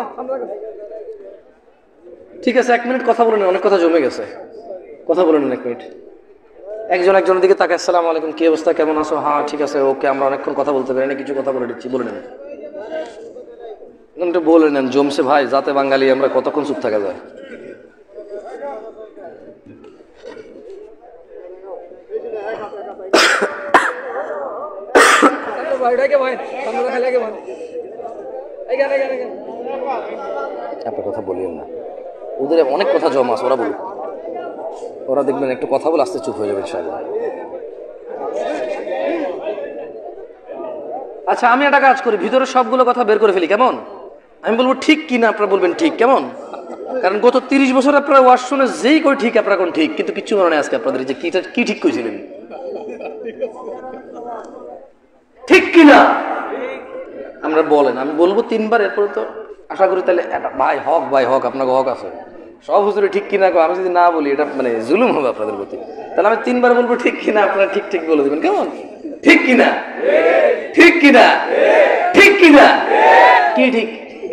ঠিক আছে, 1 মিনিট কথা বলেন, অনেক কথা জমে গেছে, কথা বলেন 1 মিনিট। একজন একজনের দিকে তাকে আসসালামু আলাইকুম, কি অবস্থা, কেমন আছো? হ্যাঁ ঠিক আছে, ওকে, আমরা অনেকক্ষণ কথা বলতে পারি না, কিছু কথা বলে দিচ্ছি, বলে নেন, একটু বলে নেন। জমছে ভাই, যাতে বাঙালি আমরা কতক্ষণ চুপ থাকা যায়। আপনার কথা বলিয়েন না, ওদের অনেক কথা জমা আছে, ওরা বলুক, ওরা দেখবেন একটু কথা বলে আসতে চুপ হয়ে যাবে ইনশাআল্লাহ। আচ্ছা, আমি একটা কাজ করি, ভিতরে সবগুলো কথা বের করে ফেলি, কেমন? আমি বলবো ঠিক কি না, আপনারা বলবেন ঠিক, কেমন? কারণ গত 30 বছর আপনারা ওয়াজ শুনে যেই কই ঠিক, আপনারা কোন ঠিক, কিন্তু কিচ্ছু মনে নেই আজকে আপনাদের যে কি ঠিক কইছিলেন, ঠিক কি না আমরা বলেন। আমি বলবো 3 বার, এরপরে তো আশা করি তাহলে ভাই হক, ভাই হক, আপনাকে হক আছে। সব হুজুরে ঠিক কিনা, আমি যদি না বলি এটা মানে জুলুম হবে আপনাদের প্রতি। তাহলে আমি 3 বার বলবো ঠিক কিনা, আপনারা ঠিক ঠিক বলে দেবেন, কেমন? ঠিক কিনা, ঠিক কিনা, ঠিক কিনা, কি ঠিক?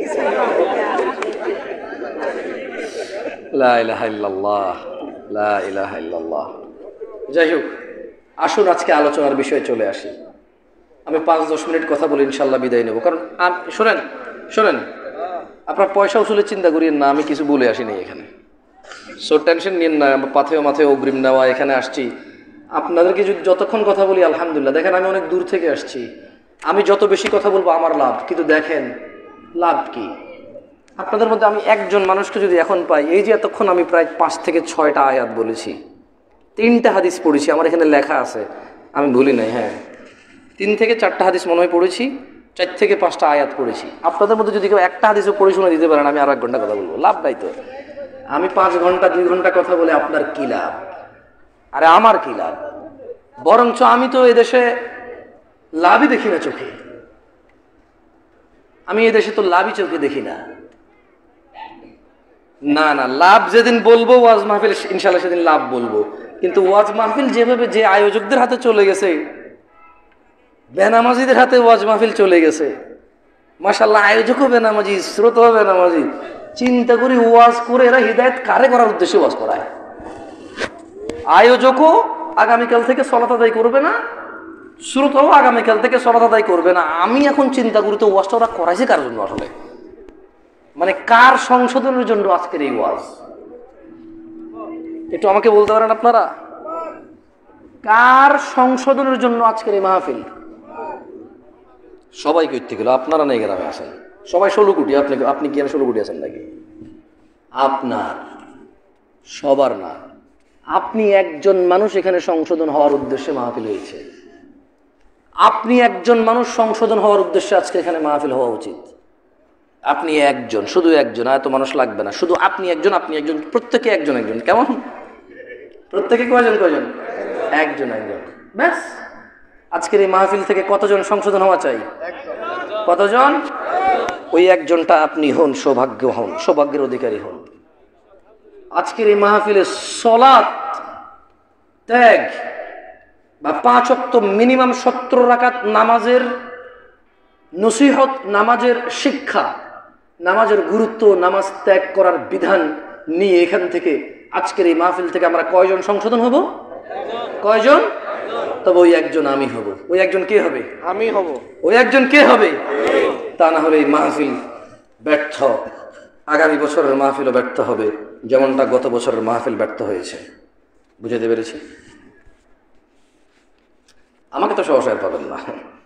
লা ইলাহা ইল্লাল্লাহ, লা ইলাহা ইল্লাল্লাহ। যাই হোক, আসুন আজকে আলোচনার বিষয়ে চলে আসি। আমি 5-10 মিনিট কথা বলে ইনশাল্লাহ বিদায় নেব। কারণ শোনেন, আপনার পয়সা উসুলের চিন্তা করিয়েন না, আমি কিছু বলে আসিনি এখানে, সো টেনশন নিন না। মাথায় অগ্রিম নেওয়া, এখানে আসছি আপনাদেরকে যদি যতক্ষণ কথা বলি আলহামদুলিল্লাহ। দেখেন, আমি অনেক দূর থেকে আসছি, আমি যত বেশি কথা বলবো আমার লাভ, কিন্তু দেখেন লাভ কি? আপনাদের মধ্যে আমি একজন মানুষকে যদি এখন পাই, এই যে এতক্ষণ আমি প্রায় 5 থেকে 6টা আয়াত বলেছি, 3টা হাদিস পড়েছি, আমার এখানে লেখা আছে, আমি ভুলি নাই। হ্যাঁ, 3 থেকে 4টা হাদিস মনে হয় পড়েছি, 4 থেকে 5টা আয়াত পড়েছি। আপনাদের মধ্যে যদি কেউ একটা হাদিসও পড়ে শুনে দিতে পারেন, আমি আরো 1 ঘন্টা কথা বলবো, লাভ নাই তো। আমি 5 ঘন্টা 2 ঘন্টা কথা বলে আপনার কি লাভ? আরে আমার কি লাভ? বরঞ্চ আমি তো এদেশে লাভই দেখি না চোখে, আমি এদেশে তো লাভই চোখে দেখি না। না না, লাভ যেদিন বলবো ওয়াজ মাহফিল ইনশাআল্লাহ সেদিন লাভ বলবো, কিন্তু ওয়াজ মাহফিল যেভাবে যে আয়োজকদের হাতে চলে গেছে, বেনামাজিদের হাতে ওয়াজ মাহফিল চলে গেছে। মাশাআল্লাহ, আয়োজকও বেনামাজি, শ্রোতাও বেনামাজি। চিন্তা করি ওয়াজ করে এরা হিদায়াত কারে করার উদ্দেশ্যে ওয়াজ করায়। আয়োজকও আগামীকাল থেকে সালাত আদায় করবে না, শ্রোতাও আগামীকাল থেকে সালাত আদায় করবে না। আমি এখন চিন্তা করি তো ওয়াজটা ওরা করাইছে কার জন্য আসলে, মানে কার সংশোধনের জন্য আজকের এই ওয়াজ? একটু আমাকে বলতে পারেন আপনারা, কার সংশোধনের জন্য আজকের এই মাহফিল? সবাই করতে গেল, আপনারা নেই গ্রামে আছেন সবাই 16 কোটি। আপনি কি 16 কোটি আছেন নাকি? আপনার সবার না, আপনি একজন মানুষ এখানে সংশোধন হওয়ার উদ্দেশ্যে মাহফিল হয়েছে। আপনি একজন মানুষ সংশোধন হওয়ার উদ্দেশ্যে আজকে এখানে মাহফিল হওয়া উচিত। আপনি একজন, শুধু একজন, এত মানুষ লাগবে না, শুধু আপনি একজন, প্রত্যেকে একজন একজন। কেমন? প্রত্যেকে কয়জন? একজন একজন, ব্যাস। আজকের এই মাহফিল থেকে কতজন সংশোধন হওয়া চাই? কতজন? ওই একজনটা আপনি হন, সৌভাগ্যের অধিকারী হন। আজকের এই মাহফিলে সালাত ত্যাগ বা 5 ওয়াক্ত মিনিমাম 70 রাকাত নামাজের নসিহত, নামাজের শিক্ষা, নামাজের গুরুত্ব, নামাজ ত্যাগ করার বিধান নিয়ে এখান থেকে আজকের এই মাহফিল থেকে আমরা কয়জন সংশোধন হব? কয়জন? তবে ওই একজন আমি হব। ওই একজন কে হবে? আমি হব। ওই একজন কে হবে? তা না হলে এই মাহফিল ব্যর্থ। আগামী বছরের মাহফিলও ব্যর্থ হবে, যেমনটা গত বছরের মাহফিল ব্যর্থ হয়েছে। বুঝাতে পেরেছি? আমাকে তো সহসায় পাবেন না,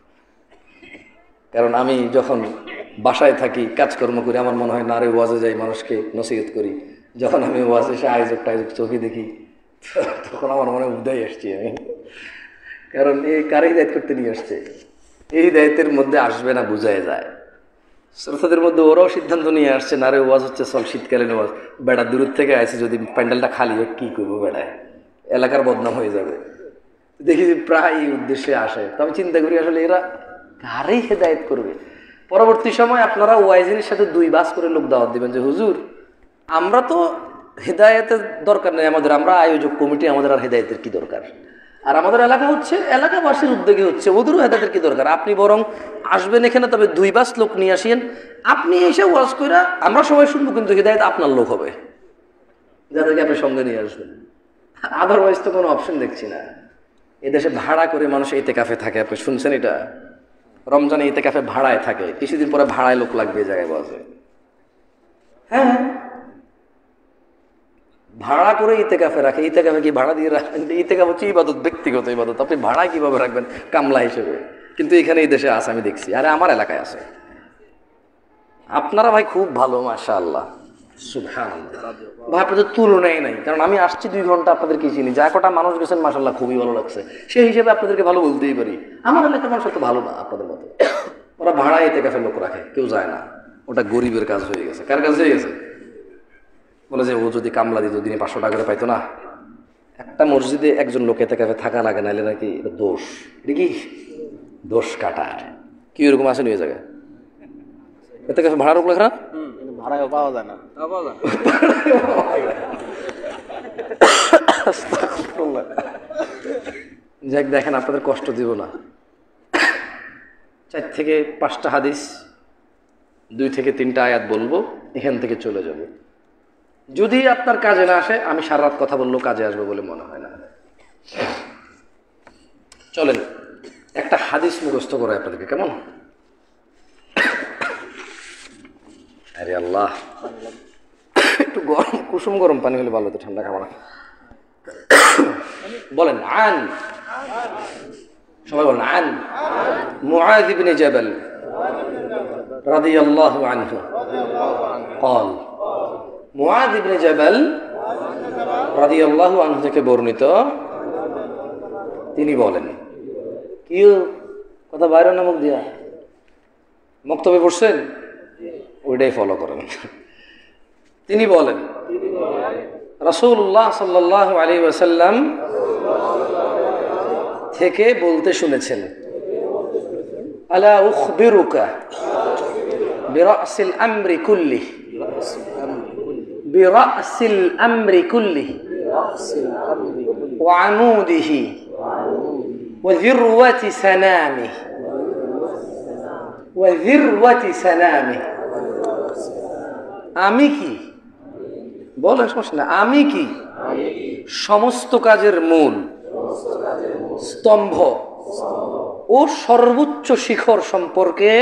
কারণ আমি যখন বাসায় থাকি, কাজকর্ম করি, আমার মনে হয় না রে ওয়াজে যাই, মানুষকে নসিহত করি। যখন আমি ওয়াজে এসে আয়োজক চোখে দেখি, তখন আমার মনে উদয় আসছি আমি, কারণ এই কারেই দায়িত্ব করতে নিয়ে আসছে, এই দায়িত্বের মধ্যে আসবে না বোঝাই যায়। শ্রোতাদের মধ্যে ওরাও সিদ্ধান্ত নিয়ে আসছে, না রে ওয়াজ হচ্ছে, চল শীতকালীন ওয়াজ। বেড়া দূর থেকে আসছে, যদি প্যান্ডেলটা খালি হয় কি করবো, বেড়ায় এলাকার বদনাম হয়ে যাবে। দেখি প্রায় এই উদ্দেশ্যে আসে। তো আমি চিন্তা করি আসলে এরা কারেই হেদায়েত করবে। পরবর্তী সময় আপনারা ওয়াইজিনের সাথে 2 বাস করে লোক দাওয়াত দিবেন যে হুজুর, আমরা তো হেদায়েতের দরকার নেই আমাদের, আমরা আয়োজক কমিটি, আমাদের আর হেদায়েতের কি দরকার? আর আমাদের এলাকা হচ্ছে, এলাকাবাসীর উদ্যোগে হচ্ছে, ওদেরও হেদায়েতের কি দরকার? আপনি বরং আসবেন এখানে, তবে 2 বাস লোক নিয়ে আসেন, আপনি এসে ওয়াজ কইরা আমরা সবাই শুনবো, কিন্তু হেদায়েত আপনার লোক হবে, যাদেরকে আপনি সঙ্গে নিয়ে আসবেন। আদারওয়াইজ তো কোনো অপশন দেখছি না। এদেশে ভাড়া করে মানুষ ইতিকাফে থাকে, আপনি শুনছেন এটা? রমজানে ইতিকাফে ভাড়ায় থাকে, কিছুদিন পরে ভাড়ায় লোক লাগবে এই জায়গায় বসে। হ্যাঁ, ভাড়া করে ইতিকাফে রাখে। ইতিকাফে কি ভাড়া দিয়ে রাখেন? ইতিকাফ হচ্ছে ইবাদত, ব্যক্তিগত ইবাদত। আপনি ভাড়ায় কিভাবে রাখবেন কামলা হিসেবে? কিন্তু এখানে এই দেশে আছে, আমি দেখছি। আরে আমার এলাকায় আছে। আপনারা ভাই খুব ভালো, মাশাআল্লাহ, সুবহানাল্লাহ। ভাই আপনাদের তুলনাই নাই, কারণ আমি আসছি 2 ঘন্টা, আপনাদেরকে চিনি। যা কটা মানুষ গেছেন মাশাআল্লাহ খুবই ভালো লাগছে, সেই হিসেবে আপনাদেরকে ভালো বলতেই পারি। আমার এলাকার মানুষ তো ভালো না আপনাদের মতো। ওরা ভাড়ায় ইতিকাফে লোক রাখে, কেউ যায় না। ওটা গরিবের কাজ হয়ে গেছে। কার কাজ হয়ে গেছে? বলে যে ও যদি কামলা দিত দিনে 500 টাকা করে পাইতো না। একটা মসজিদে একজন লোক ইতিকাফে থাকা লাগে, নাইলে নাকি এটা দোষ। এটা কি দোষ কাটায়? কি এরকম আসেনি ওই জায়গায়? ইতিকাফে ভাড়া লোক লেখা ভাড়াও পাওয়া যায় না। যাক, দেখেন আপনাদের কষ্ট দিব না। 4 থেকে 5টা হাদিস, 2 থেকে 3টা আয়াত বলবো, এখান থেকে চলে যাব। যদি আপনার কাজে না আসে, আমি সারা রাত কথা বললেও কাজে আসবে বলে মনে হয় না। চলেন একটা হাদিস মুখস্থ করে আপনাদেরকে, কেমন? আরে আল্লাহ, একটু গরম, কুসুম গরম পানি হলে ভালো হতো, ঠান্ডা খাবো না। বলেন আন, সবাই বলেন আন মুআয ইবনে জাবাল রাদিয়াল্লাহু আনহু قال, মুআয ইবনে জাবাল রাদিয়াল্লাহু আনহু থেকে বর্ণিত, তিনি বলেন, কি কথা বাইরে না মুখ দিয়া, বক্তব্য পড়ছেন, ওইটাই ফলো করেন। তিনি বলেন, রাসূলুল্লাহ সাল্লাল্লাহু আলাইহি ওয়াসাল্লাম থেকে বলতে শুনেছেন, আলা উখবিরুকা বিরাসিল আমরি কুল্লি, বিরাসিল আমরি কুল্লি ওয়া আমুদিহি ওয়া যিরওয়াতি সানামিহি ওয়া যিরওয়াতি সানামি, আমি কি বলেন, সমস্যা না, আমি কি সমস্ত কাজের মূল, স্তম্ভ ও সর্বোচ্চ শিখর সম্পর্কে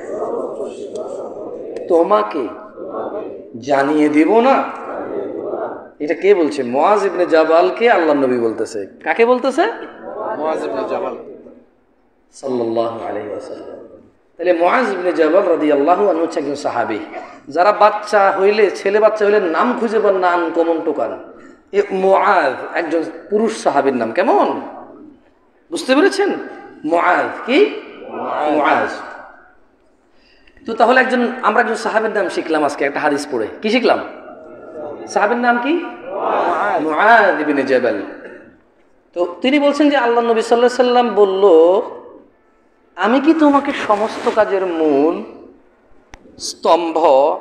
তোমাকে জানিয়ে দিব না? এটা কে বলছে? মুআজ ইবনে জাবালকে আল্লাহর নবী বলতেছে। কাকে বলতেছে? মুআজ ইবনে জাবাল সাল্লাল্লাহু আলাইহি ওয়াসাল্লাম। তাহলে মুআজ ইবনে জাবাল রাদিয়াল্লাহু আনহু হচ্ছে একজন সাহাবী, যারা বাচ্চা হইলে, ছেলে বাচ্চা হইলে নাম খুঁজে পান না আনকমন টোকান। এ মুআজ একজন পুরুষ সাহাবীর নাম। কেমন বুঝতে পেরেছেন? মুআজ কি? মুআজ। তো তাহলে আমরা একজন সাহাবীর নাম শিখলাম আজকে একটা হাদিস পড়ে। কি শিখলাম? সাহাবীর নাম কি? মুআজ ইবনে জাবাল। তো তিনি বলছেন যে আল্লাহ নবী সাল্লাল্লাহু আলাইহি সাল্লাম বলল, আমি কি তোমাকে সমস্ত কাজের মূল, স্তম্ভ,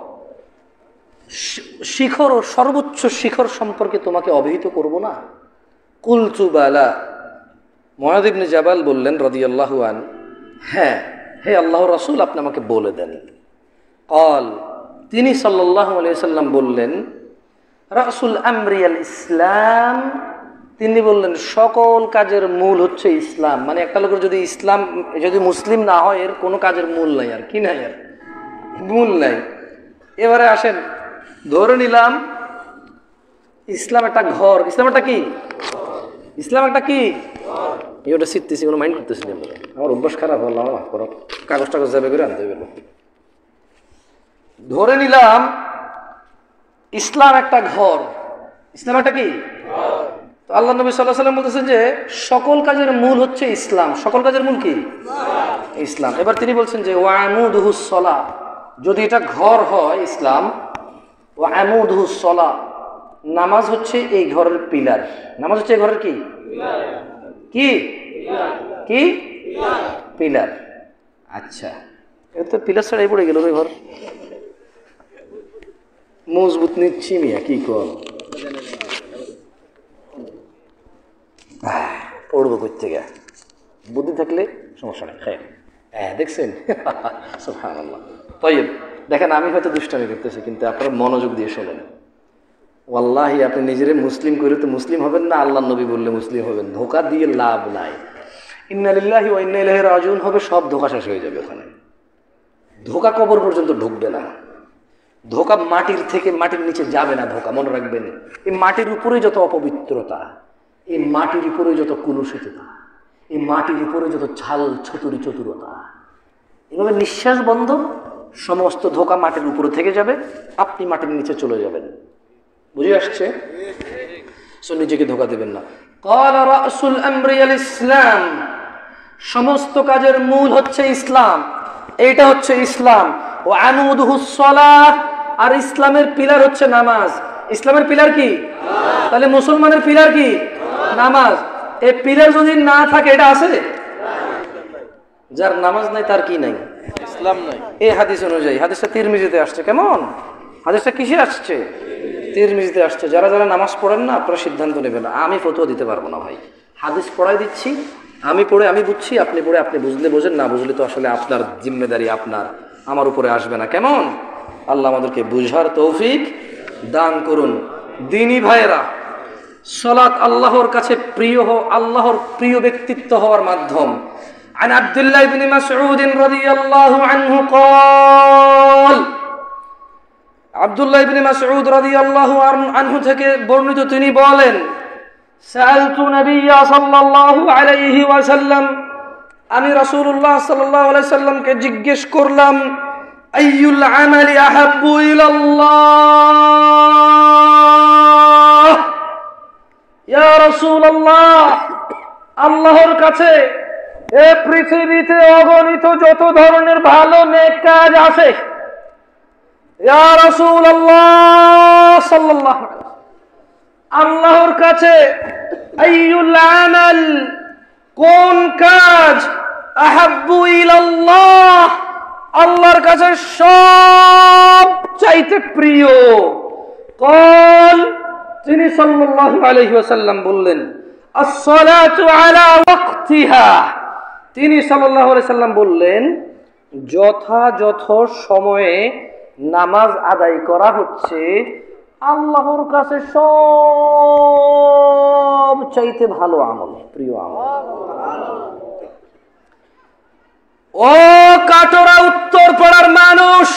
শিখর ও সর্বোচ্চ শিখর সম্পর্কে তোমাকে অবহিত করব না? কুলতু বালা। মুআজ ইবনে জাবাল বললেন রাদিয়াল্লাহু আনহু, হ্যাঁ হে আল্লাহর রাসূল, আপনি আমাকে বলে দেন। ক্বাল, তিনি সাল্লাল্লাহু আলাইহি ওয়াসাল্লাম বললেন, রাসূল আমরি আল ইসলাম, তিনি বললেন সকল কাজের মূল হচ্ছে ইসলাম। মানে একটা লোকের যদি মুসলিম না হয়, এর কোনো কাজের মূল নাই। আর কি নাই? আর মূল নাই। এবারে আসেন, ধরে নিলাম ইসলাম একটা ঘর। ইসলাম একটা কি? ইসলাম একটা কি? ওটা শিখতেছি, কোনো মাইন্ড করতেছি না। আমার অভ্যাস খারাপ হলো, কাগজ টাগজ যাবে করে আনতে গেল। ধরে নিলাম ইসলাম একটা ঘর। ইসলাম একটা কি? তো আল্লাহ নবী সাল্লাল্লাহু আলাইহি ওয়াসাল্লাম বলতেছেন যে সকল কাজের মূল হচ্ছে ইসলাম। সকল কাজের মূল কি? ইসলাম। এবার তিনি বলছেন যে ওয়া আমুদুহুস সালাহ, যদি এটা ঘর হয় ইসলাম, ওয়া আমুদুহুস সালাহ, নামাজ হচ্ছে এই ঘরের পিলার। নামাজ হচ্ছে এই ঘরের কি? কি কি? পিলার। আচ্ছা, এটা তো পিলার ছাড়াই পড়ে গেল রে ঘর। মজবুত নিচ্ছি মিয়া, কি কর পড়বো করতে গা, বুদ্ধি থাকলে সমস্যা নেই। হ্যাঁ দেখছেন, সুবহানাল্লাহ। তাইব, দেখেন আমি হয়তো দুষ্টামি করতেছি, কিন্তু আপনারা মনোযোগ দিয়ে শোনেন। ওয়াল্লাহি আপনি নিজেরে মুসলিম করে তো মুসলিম হবেন না, আল্লাহ নবী বললে মুসলিম হবেন। ধোকা দিয়ে লাভ নাই। ইন্না লিল্লাহি ওয়া ইন্না ইলাইহি রাজিউন হবে, সব ধোকা শেষ হয়ে যাবে ওখানে। ধোকা কবর পর্যন্ত ঢুকবে না। ধোকা মাটির থেকে মাটির নিচে যাবে না। ধোকা মনে রাখবেন, এই মাটির উপরে যত অপবিত্রতা, এই মাটির উপরে যত কুলুষিততা, এই মাটির উপরে যত ছাল ছতুরি চতুরতা, এভাবে নিঃশ্বাস বন্ধ, সমস্ত ধোকা মাটির উপরে থেকে যাবে, আপনি মাটির নিচে চলে যাবেন। বুঝে আসছে? নিজেকে ধোকা দেবেন না। ক্বালা রাসূল আমরি আল ইসলাম, সমস্ত কাজের মূল হচ্ছে ইসলাম। এইটা হচ্ছে ইসলাম। ও আমুদুহুস সালাহ, আর ইসলামের পিলার হচ্ছে নামাজ। ইসলামের পিলার কি? তাহলে মুসলমানের পিলার কি? নামাজ। এই পিলার যদি না থাকে, এটা আছে? যার নামাজ নাই তার কি নাই? ইসলাম নাই। এই হাদিস অনুযায়ী, হাদিসটা তিরমিজিতে আসছে। কেমন? হাদিসটা কিসে আসছে? তিরমিজিতে আসছে। যারা যারা নামাজ পড়েন না, আপনারা সিদ্ধান্ত নেবেন। আমি ফতোয়া দিতে পারবো না ভাই। হাদিস পড়াই দিচ্ছি, আমি পড়ে আমি বুঝছি, আপনি পড়ে আপনি বুঝলে বোঝেন, না বুঝলে তো আসলে আপনার জিম্মেদারি আপনার, আমার উপরে আসবে না। কেমন? আল্লাহ আমাদেরকে বুঝার তৌফিক দান করুন। দিনী ভাইয়েরা, সালাত আল্লাহর কাছে প্রিয়, আল্লাহর প্রিয় ব্যক্তিত্ব হওয়ার মাধ্যম। عن عبد الله بن مسعود رضي الله عنه قال, আব্দুল্লাহ ইবনে মাসউদ রাদিয়াল্লাহু আনহু থেকে বর্ণিত, তিনি বলেন, সাআলতু নবিয়্যা সাল্লাল্লাহু আলাইহি ওয়াসাল্লাম, আমি রাসূলুল্লাহ সাল্লাল্লাহু আলাইহি ওয়াসাল্লামকে জিজ্ঞেস করলাম, আইয়ুল আমালি আহাব্বু ইলাল্লাহ, ইয়া রাসূলুল্লাহ, আল্লাহর কাছে এই পৃথিবীতে অগণিত যত ধরনের ভালো নেক কাজ আছে, ইয়া রাসূলুল্লাহ সাল্লাল্লাহু আলাইহি ওয়াসাল্লাম, আল্লাহর কাছে আইয়ুল আমাল, কোন কাজ, আহাব্বু ইলাল্লাহ, আল্লাহর কাছে সব চাইতে প্রিয়। قال, তিনি সাল্লাল্লাহু আলাইহি ওয়াসাল্লাম বললেন, আস-সালাতু আলা ওয়াক্তিহা, তিনি সাল্লাল্লাহু আলাইহি ওয়াসাল্লাম বললেন, যথাযথ সময়ে নামাজ আদায় করা হচ্ছে আল্লাহর কাছে সব চাইতে ভালো আমল, প্রিয় আমল। ও কাটোরা উত্তরপাড়ার মানুষ,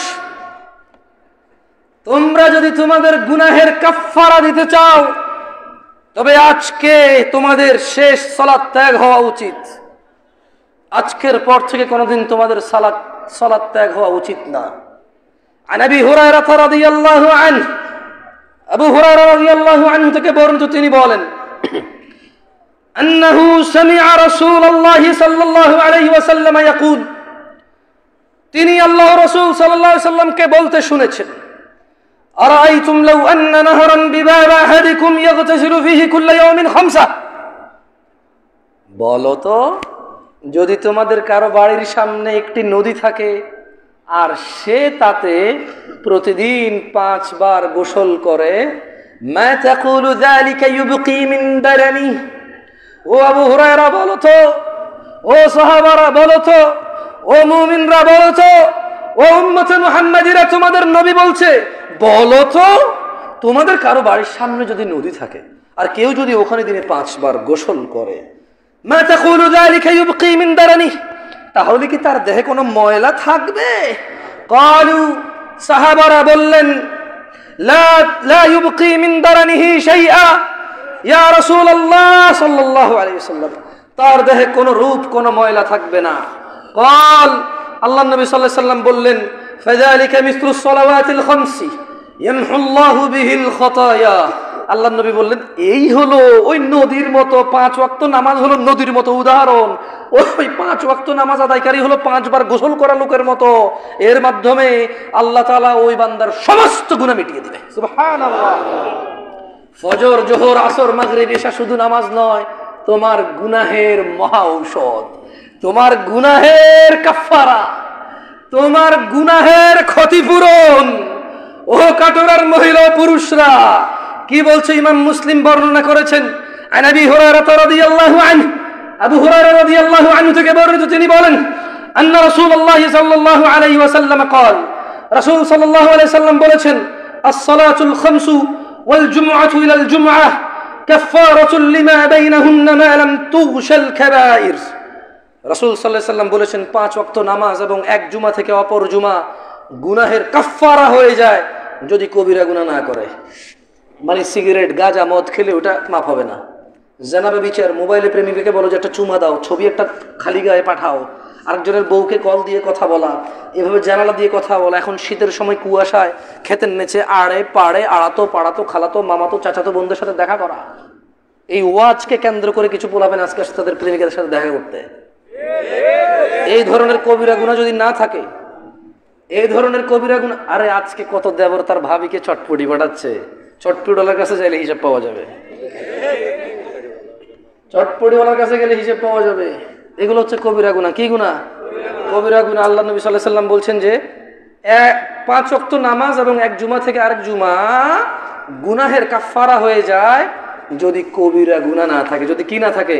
তোমরা যদি তোমাদের গুনাহের কাফফারা দিতে চাও তবে আজকে তোমাদের শেষ সালাত ত্যাগ হওয়া উচিত। আজকের পর থেকে কোনোদিন তোমাদের সালাত ত্যাগ হওয়া উচিত না। আন আবি হুরায়রা রাদিয়াল্লাহু আনহু, আবু হুরায়রা রাদিয়াল্লাহু আনহু থেকে বর্ণিত, তিনি বলেন আন্নাহু সামিআ রাসূলুল্লাহ সাল্লাল্লাহু আলাইহি ওয়াসাল্লাম ইয়াকুল, তিনি আল্লাহর রাসূল সাল্লাল্লাহু আলাইহি ওয়াসাল্লামকে বলতে শুনেছেন, আরাআইতুম লাউ আন্না নাহরান বিবাবা আহাদিকুম ইয়াগতাসিলু ফীহি কুল্লা ইয়াওমিন খামসা, বলো তো যদি তোমাদের কারো বাড়ির সামনে একটি নদী থাকে আর সে তাতে প্রতিদিন 5 বার গোসল করে, মা তাকুলু যালিকা ইউবকি মিন দারানি, ও আবু হুরায়রা বলো তো, ও সাহাবারা বলো তো, ও মুমিনরা বলো তো, ও উম্মতে মুহাম্মাদিরা, তোমাদের নবী বলছে বলো তো তোমাদের কারো বাড়ির সামনে যদি নদী থাকে আর কেউ যদি ওখানে দিনে 5 বার গোসল করে, মা তাকুলু যালিকা ইউবকি মিন দারানি, তাহলে কি তার দেহে কোনো ময়লা থাকবে? ক্বালু, সাহাবারা বললেন, লা ইউবকি মিন দারানিহি শাইআ ইয়া রাসূলুল্লাহ সাল্লাল্লাহু আলাইহি ওয়াসাল্লাম, তার দেহে কোনো রূপ কোনো ময়লা থাকবে না। ক্বাল, আল্লাহর নবী সাল্লাল্লাহু আলাইহি ওয়াসাল্লাম বললেন, ফাযালিকা মিসলুস সালাওয়াতিল খামসি ইয়ামহুল্লাহু বিহিল খাতায়া, আল্লাহর নবী বললেন এই হলো ওই নদীর মতো, 5 ওয়াক্ত নামাজ হলো নদীর মতো উদাহরণ, ওই 5 ওয়াক্ত নামাজ আদায়কারী হলো 5 বার গোসল করা লোকের মতো, এর মাধ্যমে আল্লাহ তাআলা ওই বান্দার সমস্ত গুনাহ মিটিয়ে দিবে। সুবহানাল্লাহ। ফজর, জোহর, আসর, মাগরিব, ইশা শুধু নামাজ নয়, তোমার গুনাহের মহা ঔষধ, তোমার গুনাহের কাফফারা, তোমার গুনাহের ক্ষতিপূরণ। ও কাটোরার মহিলা পুরুষরা, কি বলছে ইমাম মুসলিম বর্ণনা করেছেন, আন আবি হুরায়রা রাদিয়াল্লাহু আনহু, আবু হুরায়রা রাদিয়াল্লাহু আনহু থেকে বর্ণিত, তিনি বলেন, আন্না রাসূলুল্লাহ সাল্লাল্লাহু আলাইহি ওয়াসাল্লাম قال, রাসূল সাল্লাল্লাহু আলাইহি ওয়াসাল্লাম বলেছেন, আস-সালাতুল খামসু ওয়াল জুমআতু ইলাল জুমআহ কাফফারাতুল লিমা বাইনাহুন্না মা লাম তুগশাল কাবাইর। রাসূল সাল্লাল্লাহু আলাইহি ওয়াসাল্লাম বলেছেন 5 ওয়াক্ত নামাজ এবং এক জুমা থেকে অপর জুমা গুনাহের কাফফারা হয়ে যায় যদি কবিরা গুনাহ না করে। মানে সিগারেট, গাঁজা, মদ খেলে ওটা মাফ হবে না। জানাবে বিচার, মোবাইলে প্রেমিকাকে বলো যে একটা চুমা দাও, ছবি একটা খালি গায়ে পাঠাও, আরেকজনের বউকে কল দিয়ে কথা বলা, এভাবে জানালা দিয়ে কথা বলা। এখন শীতের সময় কুয়াশায় ক্ষেতের নিচে আড়ে পাড়ে আড়াতো পাড়াতো খালাতো মামাতো চাচাতো বন্ধুদের সাথে দেখা করা, এই ওয়াজকে কেন্দ্র করে কিছু পোলাবেন আজকে তাদের প্রেমিকাদের সাথে দেখা করতে। এই ধরনের কবিরা গুনাহ যদি না থাকে, এই ধরনের কবিরা গুনাহ, আরে আজকে কত দেবর তার ভাবিকে চটপটি পাঠাচ্ছে, চটপটিওয়ালার কাছে চাইলে হিসাব পাওয়া যাবে, চটপটিওয়ালার কাছে গেলে হিসাব পাওয়া যাবে। এগুলো হচ্ছে কবিরা গুনাহ। কি গুনাহ? কবিরা গুনাহ। আল্লাহ নবী সাল্লাল্লাহু আলাইহি ওয়াসাল্লাম বলছেন যে 5 ওয়াক্ত নামাজ এবং এক জুমা থেকে আরেক জুমা গুনাহের কাফফারা হয়ে যায় যদি কবিরা গুনাহ না থাকে। যদি কি না থাকে?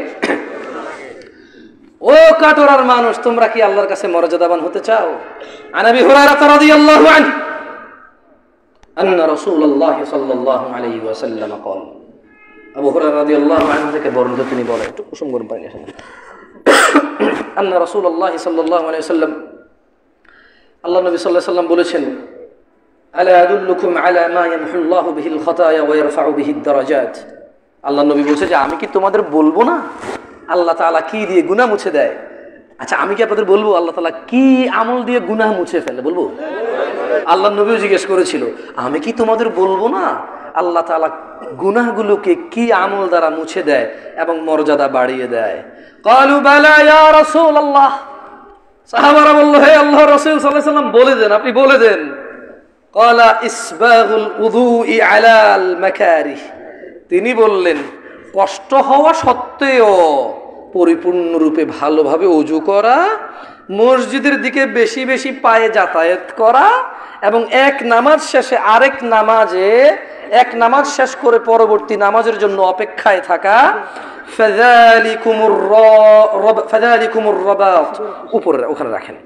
ও কাটোরার মানুষ, তোমরা কি আল্লাহর কাছে মর্যাদাবান হতে চাও? আন আবি হুরায়রা রাদিয়াল্লাহু আনহু আন্না রাসূলুল্লাহ সাল্লাল্লাহু আলাইহি ওয়াসাল্লাম قال, আবু হুরায়রা রাদিয়াল্লাহু আনহু থেকে বর্ণিত, তিনি বলেন, একটু কুসুম গরম পানি আসেন, আন্না রাসূলুল্লাহ সাল্লাল্লাহু আলাইহি ওয়াসাল্লাম, আল্লাহ নবী সাল্লাল্লাহু আলাইহি ওয়াসাল্লাম বলেছেন, আলা আদুল্লুকুম আলা মা ইয়ামহুল্লাহু বিহিল খাতায়া ওয়া ইয়ারফাউ বিহিদ দারাজাত। আল্লাহ নবী বলেছে যে আমি কি তোমাদের বলবো না আল্লাহ তাআলা কি দিয়ে গুনাহ মুছে দেয়? আচ্ছা, আমি কি আপনাদের বলবো আল্লাহ তাআলা কি আমল দিয়ে গুনাহ মুছে ফেলে? বলবো? আল্লাহ নবীও জিজ্ঞেস করেছিল, আমি কি তোমাদের বলবো না আল্লাহ তাআলা গুনাহগুলোকে কি আমল দ্বারা মুছে দেয় এবং মর্যাদা বাড়িয়ে দেয়? ক্বালু বালা ইয়া রাসূলুল্লাহ, সাহাবারা বলল, হে আল্লাহর রাসূল সাল্লাল্লাহু আলাইহি ওয়াসাল্লাম, বলে দেন, আপনি বলে দেন। ক্বালা ইসবাগুল উযুই আলাল মাকারিহ, তিনি বললেন কষ্ট হওয়া সত্ত্বেও পরিপূর্ণরূপে ভালোভাবে ওযু করা, মসজিদের দিকে বেশি বেশি পায়ে যাতায়াত করা এবং এক নামাজ শেষে আরেক নামাজে, এক নামাজ শেষ করে পরবর্তী নামাজের জন্য অপেক্ষায় থাকা, ফাযালিকুমুর রাবাত, উপরে ওখানে রাখেন,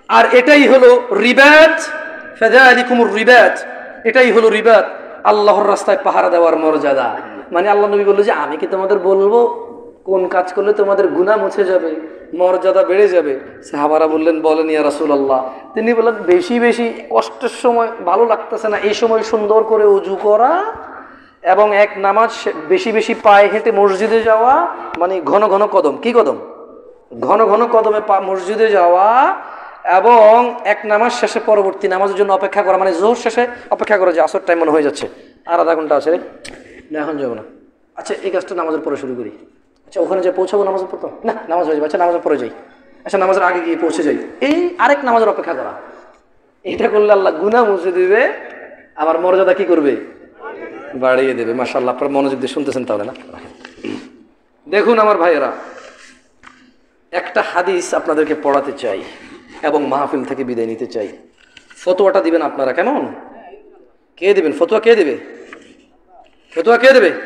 আর এটাই হলো রিবাত, ফাযালিকুমুর রিবাত, এটাই হলো রিবাত, আল্লাহর রাস্তায় পাহারা দেওয়ার মর্যাদা। মানে আল্লাহ নবী বললো যে আমি কি তোমাদের বলবো কোন কাজ করলে তোমাদের গুনাহ মুছে যাবে, মর্যাদা বেড়ে যাবে? সাহাবারা বললেন বলেন ইয়া রাসূলুল্লাহ। তিনি বললেন বেশি বেশি কষ্টের সময় ভালো লাগতেছে না, এই সময় সুন্দর করে ওযু করা এবং এক নামাজ বেশি বেশি পায়ে হেঁটে মসজিদে যাওয়া, মানে ঘন ঘন কদম, কি কদম? ঘন ঘন কদমে মসজিদে যাওয়া এবং এক নামাজ শেষে পরবর্তী নামাজের জন্য অপেক্ষা করা, মানে জোহর শেষে অপেক্ষা করা যে আসর টাইম মনে হয়ে যাচ্ছে, আর আধা ঘন্টা আছে, না এখন যাবো না, আচ্ছা এই কাজটা নামাজের পরে শুরু করি, আচ্ছা ওখানে যে পৌঁছাবো নামাজের পর, তো না নামাজ হয়ে যাবে, আচ্ছা নামাজের পরে যাই, আচ্ছা নামাজের আগে গিয়ে পৌঁছে যাই, এই আরেক নামাজের অপেক্ষা করা। এটা করলে আল্লাহ গুনাহ মুছে দিবে, আমার মর্যাদা কি করবে? বাড়িয়ে দেবে। মাশাআল্লাহ, আপনারা মনোযোগ দিয়ে শুনতেছেন তাহলে না? দেখুন আমার ভাইয়েরা, একটা হাদিস আপনাদেরকে পড়াতে চাই এবং মাহফিল থেকে বিদায় নিতে চাই। ফতোয়াটা দিবেন আপনারা, কেমন? কে দিবেন ফতোয়া? কে দেবে ফতোয়া? কে দেবে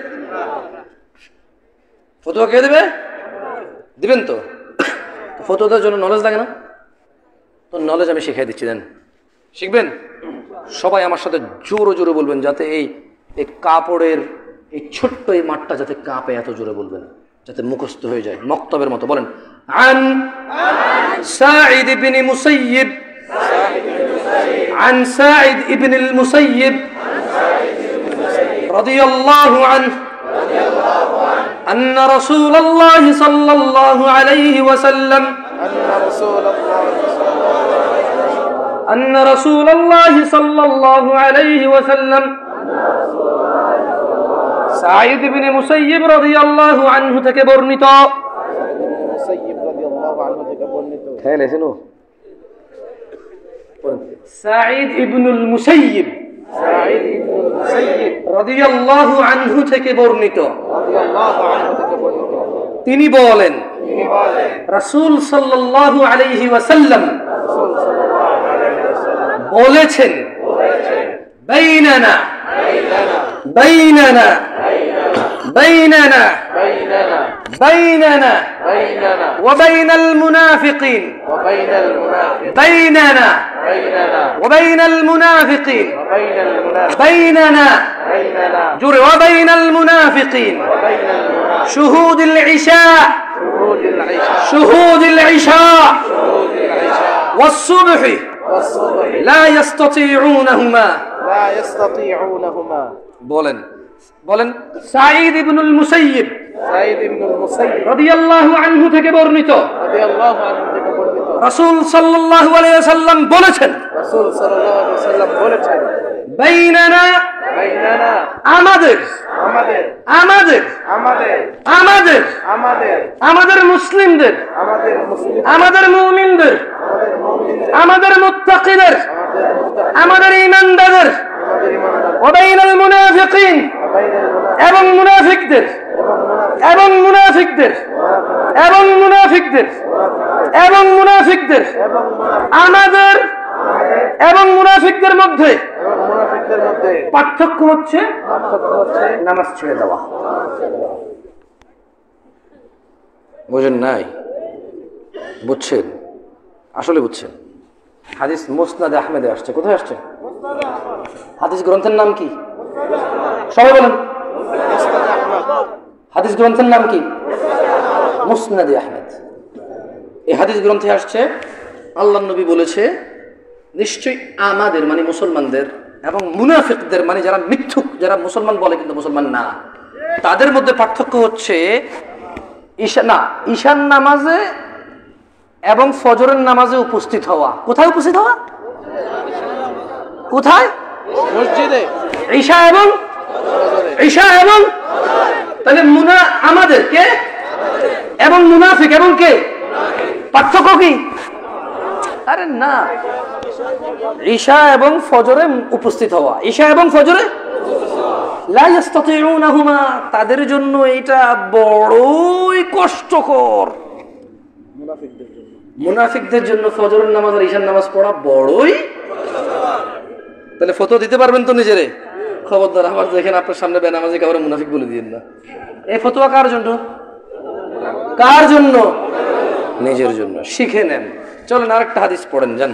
ফতোয়া? কে দেবে? দিবেন তো? ফতোয়ার জন্য নলেজ লাগে না? তো নলেজ আমি শিখাই দিচ্ছি, দেন শিখবেন। সবাই আমার সাথে জোরে জোরে বলবেন, যাতে এই কাপড়ের এই ছোট্ট এই মাঠটা যাতে কাঁপে, এত জোরে বলবেন যাতে মুখস্থ হয়ে যায়, মক্তবের মতো। বলেন আন সাঈদ ইবনে মুসাইয়িব, আন সাঈদ ইবনে মুসাইয়িব রাদিয়াল্লাহু আনহু أن رسول الله صلى الله عليه وسلم أن رسول الله صلى الله عليه وسلم সাঈদ ইবনে মুসাইয়িব রাদিয়াল্লাহু আনহু থেকে বর্ণিত, খেয়াল আছে নো? সাঈদ ইবনুল মুসাইয়িব রাদিয়াল্লাহু আনহু থেকে বর্ণিত, তিনি বলেন রাসূল সাল্লাল্লাহু আলাইহি ওয়াসাল্লাম বলেছেন বাইনানা বাইনানা বাইনানা بيننا وبين المنافقين بيننا وبين المنافقين بيننا جر وبين المنافقين شهود العشاء شهود العشاء والصبح لا يستطيعونهما বলেন বলেন সাঈদ ইবনুল মুসাইয়িব রাদিয়াল্লাহু আনহু থেকে বর্ণিত, রাসূল সাল্লাল্লাহু আলাইহি ওয়াসাল্লাম বলেছেন, বাইনানা আমাদের আমাদের আমাদের আমাদের মুসলিমদের, আমাদের মুমিনদের, আমাদের মুত্তাকিদের, আমাদের ঈমানদারদের, ওয়া বাইনাল মুনাফিকিন এবং মুনাফিকদের এবং মুনাফিকদের এবং মুনাফিকদের এবং মুনাফিকদের, আমাদের এবং মুনাফিকদের মধ্যে পার্থক্য হচ্ছে নামাজ ছেড়ে দেওয়া। বুঝেন নাই? বুঝছেন? আসলে বুঝছেন? হাদিস মুসনাদে আহমেদে আসছে। কোথায় আসছে? হাদিস গ্রন্থের নাম কি? সবাই বলেন। হাদিস গ্রন্থের নাম কি? মুসনাদে আহমেদ। এই হাদিস গ্রন্থে আসছে আল্লাহর নবী বলেছে, নিশ্চয়ই আমাদের মানে মুসলমানদের এবং মুনাফিকদের মানে যারা মিথ্যুক, যারা মুসলমান বলে কিন্তু মুসলমান না, তাদের মধ্যে পার্থক্য হচ্ছে ঈশান নামাজে এবং ফজরের নামাজে উপস্থিত হওয়া। কোথায় উপস্থিত হওয়া? কোথায়? মসজিদে। ঈশা এবং তাহলে আমাদের কে এবং মুনাফিক এবং কে, পার্থক্য কি? আরে না, ঈশা এবং ফজরে উপস্থিত হওয়া, ঈশা এবং ফজরে লা ইস্তাতিউনাহুমা, তাদের জন্য এটা বড়ই কষ্টকর। মুনাফিকদের জন্য ফজরের নামাজ আর ঈশার নামাজ পড়া বড়ই। তাহলে ফতোয়া দিতে পারবেন তো নিজেরে? খবরদার আবার দেখেন আপনার সামনে বেনামাজি কাউরে মুনাফিক বলে দিয়েন না। এই ফতোয়া কার জন্য? কার জন্য? নিজের জন্য। শিখে নেন, চলেন আরেকটা হাদিস পড়েন জান।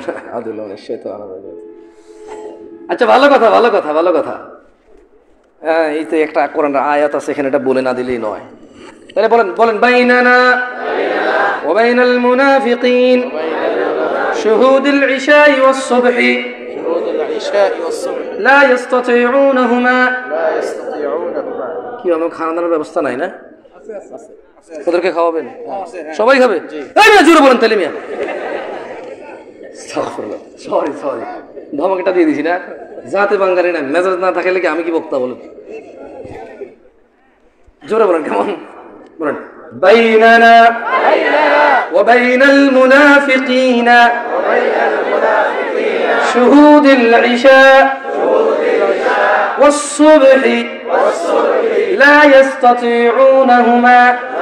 আচ্ছা ভালো কথা ভালো কথা ভালো কথা। হ্যাঁ এই তো একটা কোরআনের আয়াত আছে এখানে, এটা বলে না দিলেই নয়। তাহলে বলেন বলেন বাইনানা ওয়া বাইনাল মুনাফিকিন শুহুদুল ইশা'i ওয়াস সুবহি লা ইস্তাতিউনাহুমা। কি আমার খাওয়া দাওয়ার ব্যবস্থা নাই না? ওদেরকে খাওয়াবেন? সবাই খাবে? এই না জোরে বলেন তাহলে মিয়া। সরি সরি ধমকটা দিয়ে দিছি না। জাতে বাঙালি না, মেজাজ না থাকলে কি আমি কি বক্তা বলেন? জোরে বলেন কেমন বলেন। বাইনানা ওয়া বাইনাল মুনাফিকিনা শুহুদুল ইশা ওয়াস সুবহি লা ইস্তাতিউনাহুমা।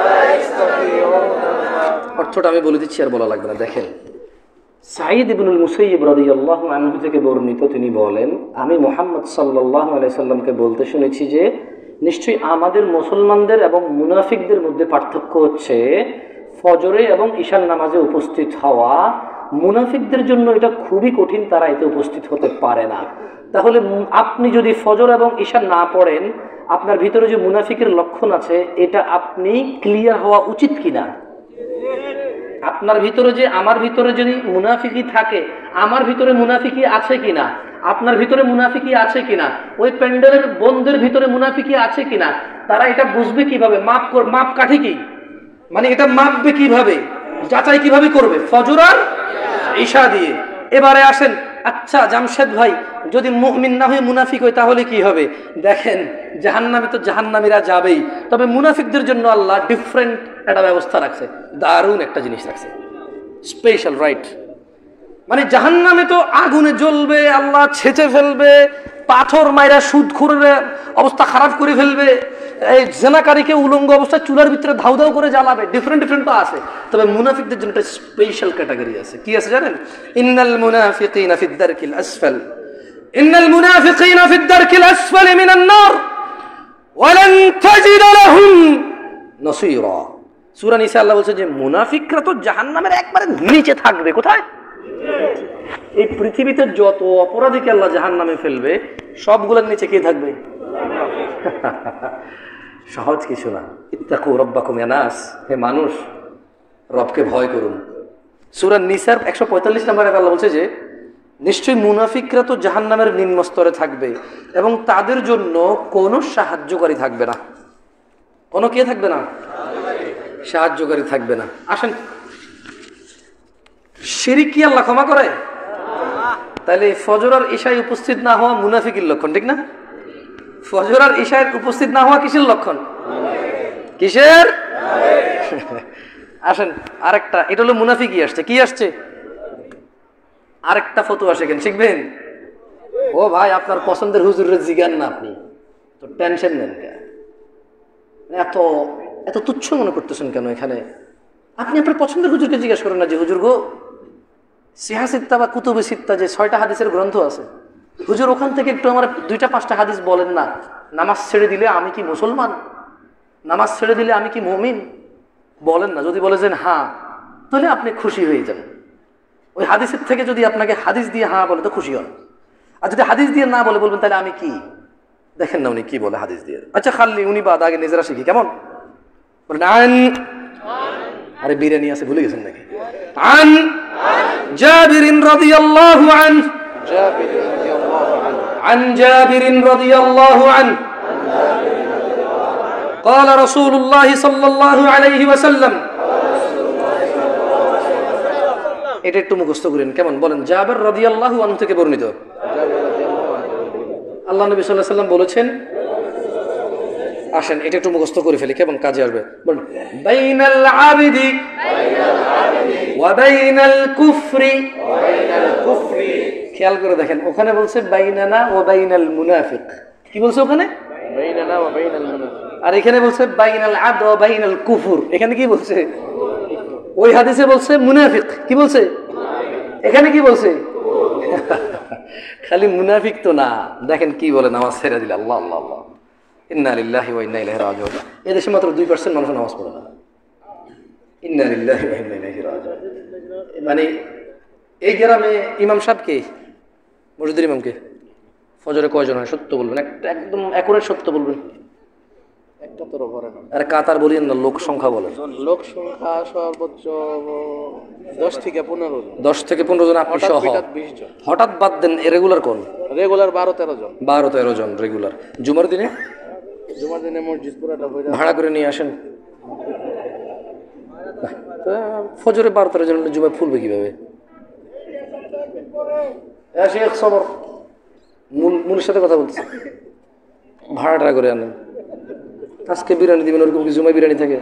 অর্থটা আমি বলে দিচ্ছি আর বলা লাগবে না। দেখেন সাঈদ ইবনুল মুসাইয়িব রাদিয়াল্লাহু আনহু থেকে বর্ণিত, তিনি বলেন আমি মুহাম্মদ সাল্লাল্লাহু আলাইহি সাল্লামকে বলতে শুনেছি যে নিশ্চয়ই আমাদের মুসলমানদের এবং মুনাফিকদের মধ্যে পার্থক্য হচ্ছে ফজরে এবং ঈশার নামাজে উপস্থিত হওয়া। মুনাফিকদের জন্য এটা খুবই কঠিন, তারা এতে উপস্থিত হতে পারে না। তাহলে আপনি যদি ফজর এবং ঈশা না পড়েন, আপনার ভিতরে যে মুনাফিকের লক্ষণ আছে এটা আপনি ক্লিয়ার হওয়া উচিত কিনা? আপনার ভিতরে যে আমার ভিতরে যদি মুনাফিকি থাকে, আমার ভিতরে মুনাফিকি আছে কিনা, আপনার ভিতরে মুনাফিকি আছে কিনা, ওই প্যান্ডেলের বন্ধের ভিতরে মুনাফিকি আছে কিনা, তারা এটা বুঝবে কিভাবে? মাপ কাঠি কি মানে এটা মাপবে কিভাবে, যাচাই কিভাবে করবে? ফজর আর ঈশা দিয়ে। এবারে আসেন, আচ্ছা জামশেদ ভাই যদি মুমিন না হয়ে মুনাফিক হয় তাহলে কি হবে? দেখেন জাহান্নামে তো জাহান্নামীরা যাবেই, তবে মুনাফিকদের জন্য আল্লাহ ডিফারেন্ট একটা ব্যবস্থা রাখছে, দারুণ একটা জিনিস রাখছে, স্পেশাল রাইট। মানে জাহান্নামে তো আগুনে জ্বলবে, আল্লাহ ছেঁচে ফেলবে, পাথর মাইরা সুদখোরের অবস্থা খারাপ করে ফেলবে, এই জেনাকারীকে উলঙ্গ অবস্থায় চুলার ভিতরে ধাউ ধাউ করে জ্বালাবে। ডিফারেন্ট ডিফারেন্ট তো আছে, তবে মুনাফিকদের জন্য একটা স্পেশাল ক্যাটাগরি আছে। কি আছে জানেন? ইন্নাল মুনাফিকিনা ফিদ দারকিল আসফাল, ইন্নাল মুনাফিকিনা ফিদ দারকিল আসফাল মিনান নার ওয়া লান তাজিদ লাহুম নাসীরা। সূরা নিসা আল্লাহ বলছে যে মুনাফিকরা তো জাহান্নামের একবারে নিচে থাকবে। কোথায়? এই পৃথিবীতে যত অপরাধীকে আল্লাহ জাহান্নামে ফেলবে সবগুলোর নিচে কে থাকবে? সহজ কিছু না। ইত্তাকু রাব্বাকুম ইয়া নাস, হে মানুষ রবকে ভয় করুন। সূরা নিসার 145 নম্বরে আল্লাহ বলছে যে নিশ্চয়ই মুনাফিকরা তো জাহান্নামের নিম্ন স্তরে থাকবে এবং তাদের জন্য কোনো সাহায্যকারী থাকবে না। কোনো কে থাকবে না? সাহায্যকারী থাকবে না। আসেন, শিরিক কি আল্লাহ ক্ষমা করে? তাহলে ফজর আর ঈশায় উপস্থিত না হওয়া মুনাফিকের লক্ষণ, ঠিক না? ফজর আর ঈশায় উপস্থিত না হওয়া কিসের লক্ষণ? কিসের? আসেন আরেকটা, এটা হলো মুনাফিকই আসছে। কি আসছে? আরেকটা ফতোয়া শেখেন, শিখবেন। ও ভাই আপনার পছন্দের হুজুরের জিগান না, আপনি তো টেনশন নেন কেন? এত এত তুচ্ছ মনে করতেছেন কেন? এখানে আপনি আপনার পছন্দের হুজুরকে জিজ্ঞাসা করেন না যে হুজুর গো সিহা সিত্তা বা কুতুবে সিত্তা যে 6টা হাদিসের গ্রন্থ আছে, হুজুর ওখান থেকে একটু আমার 2টা-5টা হাদিস বলেন না। নামাজ ছেড়ে দিলে আমি কি মুসলমান? নামাজ ছেড়ে দিলে আমি কি মুমিন? বলেন না। যদি বলেছেন হ্যাঁ, তাহলে আপনি খুশি হয়ে যান। ওই হাদিসের থেকে যদি আপনাকে হাদিস দিয়ে হ্যাঁ বলে তো খুশি হন, আর যদি হাদিস দিয়ে না বলে বলবেন তাহলে আমি কি? দেখেন না উনি কি বলে হাদিস দিয়ে। আচ্ছা খালি উনি বাদ, আগে নিজেরা শিখি কেমন বলেন। আরে বিরিয়ানি আছে ভুলে গেছেন নাকি? আন জাবির রাদিয়াল্লাহু আনহু, عن جابر رضي الله عنه قال رسول الله صلى الله عليه وسلم। এটা একটু মুখস্থ করেন কেমন বলেন। জাবের রাদিয়াল্লাহু আনহু থেকে বর্ণিত, আল্লাহ নবী সাল্লাল্লাহু আলাইহি ওয়াসাল্লাম বলেছেন। আসেন এটা একটু মুখস্থ করে ফেলি, কেমন কাজে আসবে। বলুন বাইনাল আবিদি ওয়া বাইনাল কুফরি। খেয়াল করে দেখেন, ওখানে বলছে বাইনানা ওয়া বাইনাল মুনাফিক। কি বলছে ওখানে? বাইনানা ওয়া বাইনাল মুনাফিক। আর এখানে বলছে বাইনাল আবদ ওয়া বাইনাল কুফর। এখানে কি বলছে? ওই হাদিসে বলছে মুনাফিক। কি বলছে? এখানে কি বলছে? খালি মুনাফিক তো না, দেখেন কি বলে, নামাজ ছেড়ে দিলে। আল্লাহ আল্লাহ আল্লাহ, ইন্না লিল্লাহি ওয়া ইন্না ইলাইহি রাজিউন। এদেশে মাত্র 2% মানুষ নামাজ পড়ে না। ইন্না লিল্লাহি ওয়া ইন্না ইলাইহি রাজিউন। মানে এই গ্রামে ইমাম সাহেব কে? মসজিদের ইমামকে ফজরে কয়জন হয়? সত্য বলবেন, একটা একদম একুরেট সত্য বলবেন। একটা তোর ভরে না। আরে কাতার বলিয়েন না, লোক সংখ্যা বলেন। লোক সংখ্যা সর্বোচ্চ 10 থেকে 15 জন। 10 থেকে 15 জন আপনি সহ? 20 জন। হঠাৎ বাদ দেন, রেগুলার কোন? রেগুলার 12-13 জন। 12-13 জন রেগুলার। জুমার দিনে? জুমার দিনে মসজিদ পুরাটা ভরে ভাড়া করে নিয়ে আসেন। ফজরে 12-13 জন জুমায় ফুলবে কিভাবে? শেখ সবর মূলের সাথে কথা বলছে, ভাড়াটা করে আনেন। আজকে বিরিয়ানি দিবেন, ওরকম কি জুমায় বিরিয়ানি থাকে?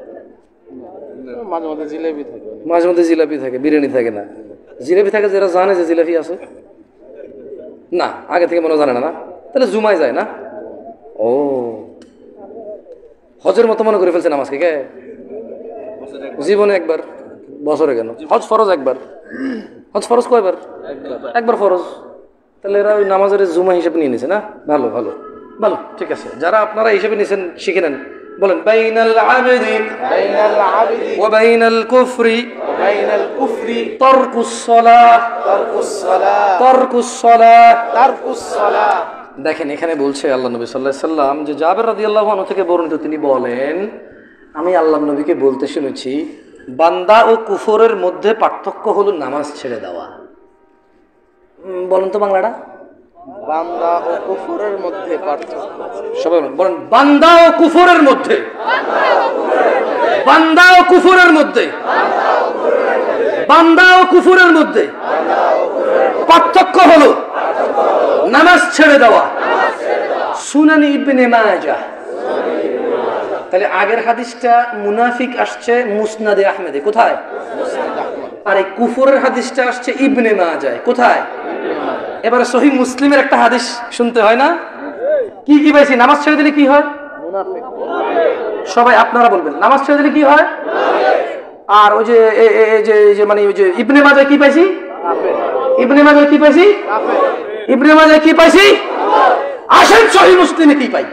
মাঝে মাঝে জিলাপি থাকে। মাঝে মধ্যে জিলাপি থাকে, বিরিয়ানি থাকে না। জিলাপি থাকে যারা জানে যে জিলাপি আছে, না আগে থেকে মনে জানে না, না তাহলে জুমায় যায় না। ও হজের মতো মনে করে ফেলছে নামাজকে কে? জীবনে একবার, বছরে কেন? হজ ফরজ একবার। হজ ফরজ কয়বার? একবার ফরজ। তাহলে এরা ওই নামাজের জুমা হিসেবে নিয়ে নিছে না। ভালো ভালো ভালো, ঠিক আছে। যারা আপনারা হিসেবে নিছেন শিখে নেন। বলেন বাইনাল আবদি ওয়া বাইনাল কুফরি তারকুস সালাহ। দেখেন এখানে বলছে আল্লাহ নবী সাল্লাল্লাহু আলাইহি সাল্লাম যে জাবের রাদিয়াল্লাহু আনহু থেকে বর্ণিত, তিনি বলেন আমি আল্লাহ নবীকে বলতে শুনেছি বান্দা ও কুফরের মধ্যে পার্থক্য হলো নামাজ ছেড়ে দেওয়া। বলেন তো বাংলাটা। বান্দা ও কুফরের মধ্যে পার্থক্য। সবাই বলেন বান্দা ও কুফরের মধ্যে, বান্দা ও কুফরের মধ্যে, বান্দা ও কুফরের মধ্যে পার্থক্য হলো নামাজ ছেড়ে দেওয়া। সুনানি ইবনে মাজাহ। তাহলে আগের হাদিসটা মুনাফিক আসছে মুসনাদে আহমেদে, কোথায়? আর এই কুফরের হাদিসটা আসছে ইবনে মাজাহ, কোথায়? এবারে সহিহ মুসলিমের একটা হাদিস শুনতে হয় না? কি কি পাইছি? নামাজ ছেড়ে দিলে কি হয়? মুনাফিক। সবাই আপনারা বলবেন নামাজ ছেড়ে দিলে কি হয়? আর ওই যে যে মানে ওই যে ইবনে মাজাহ কি পাইছি? ইবনে মাজাহ কি পাইছি? ইবনে মাজাহ কি পাইছি? আসেন সহিহ মুসলিমে কি পাই।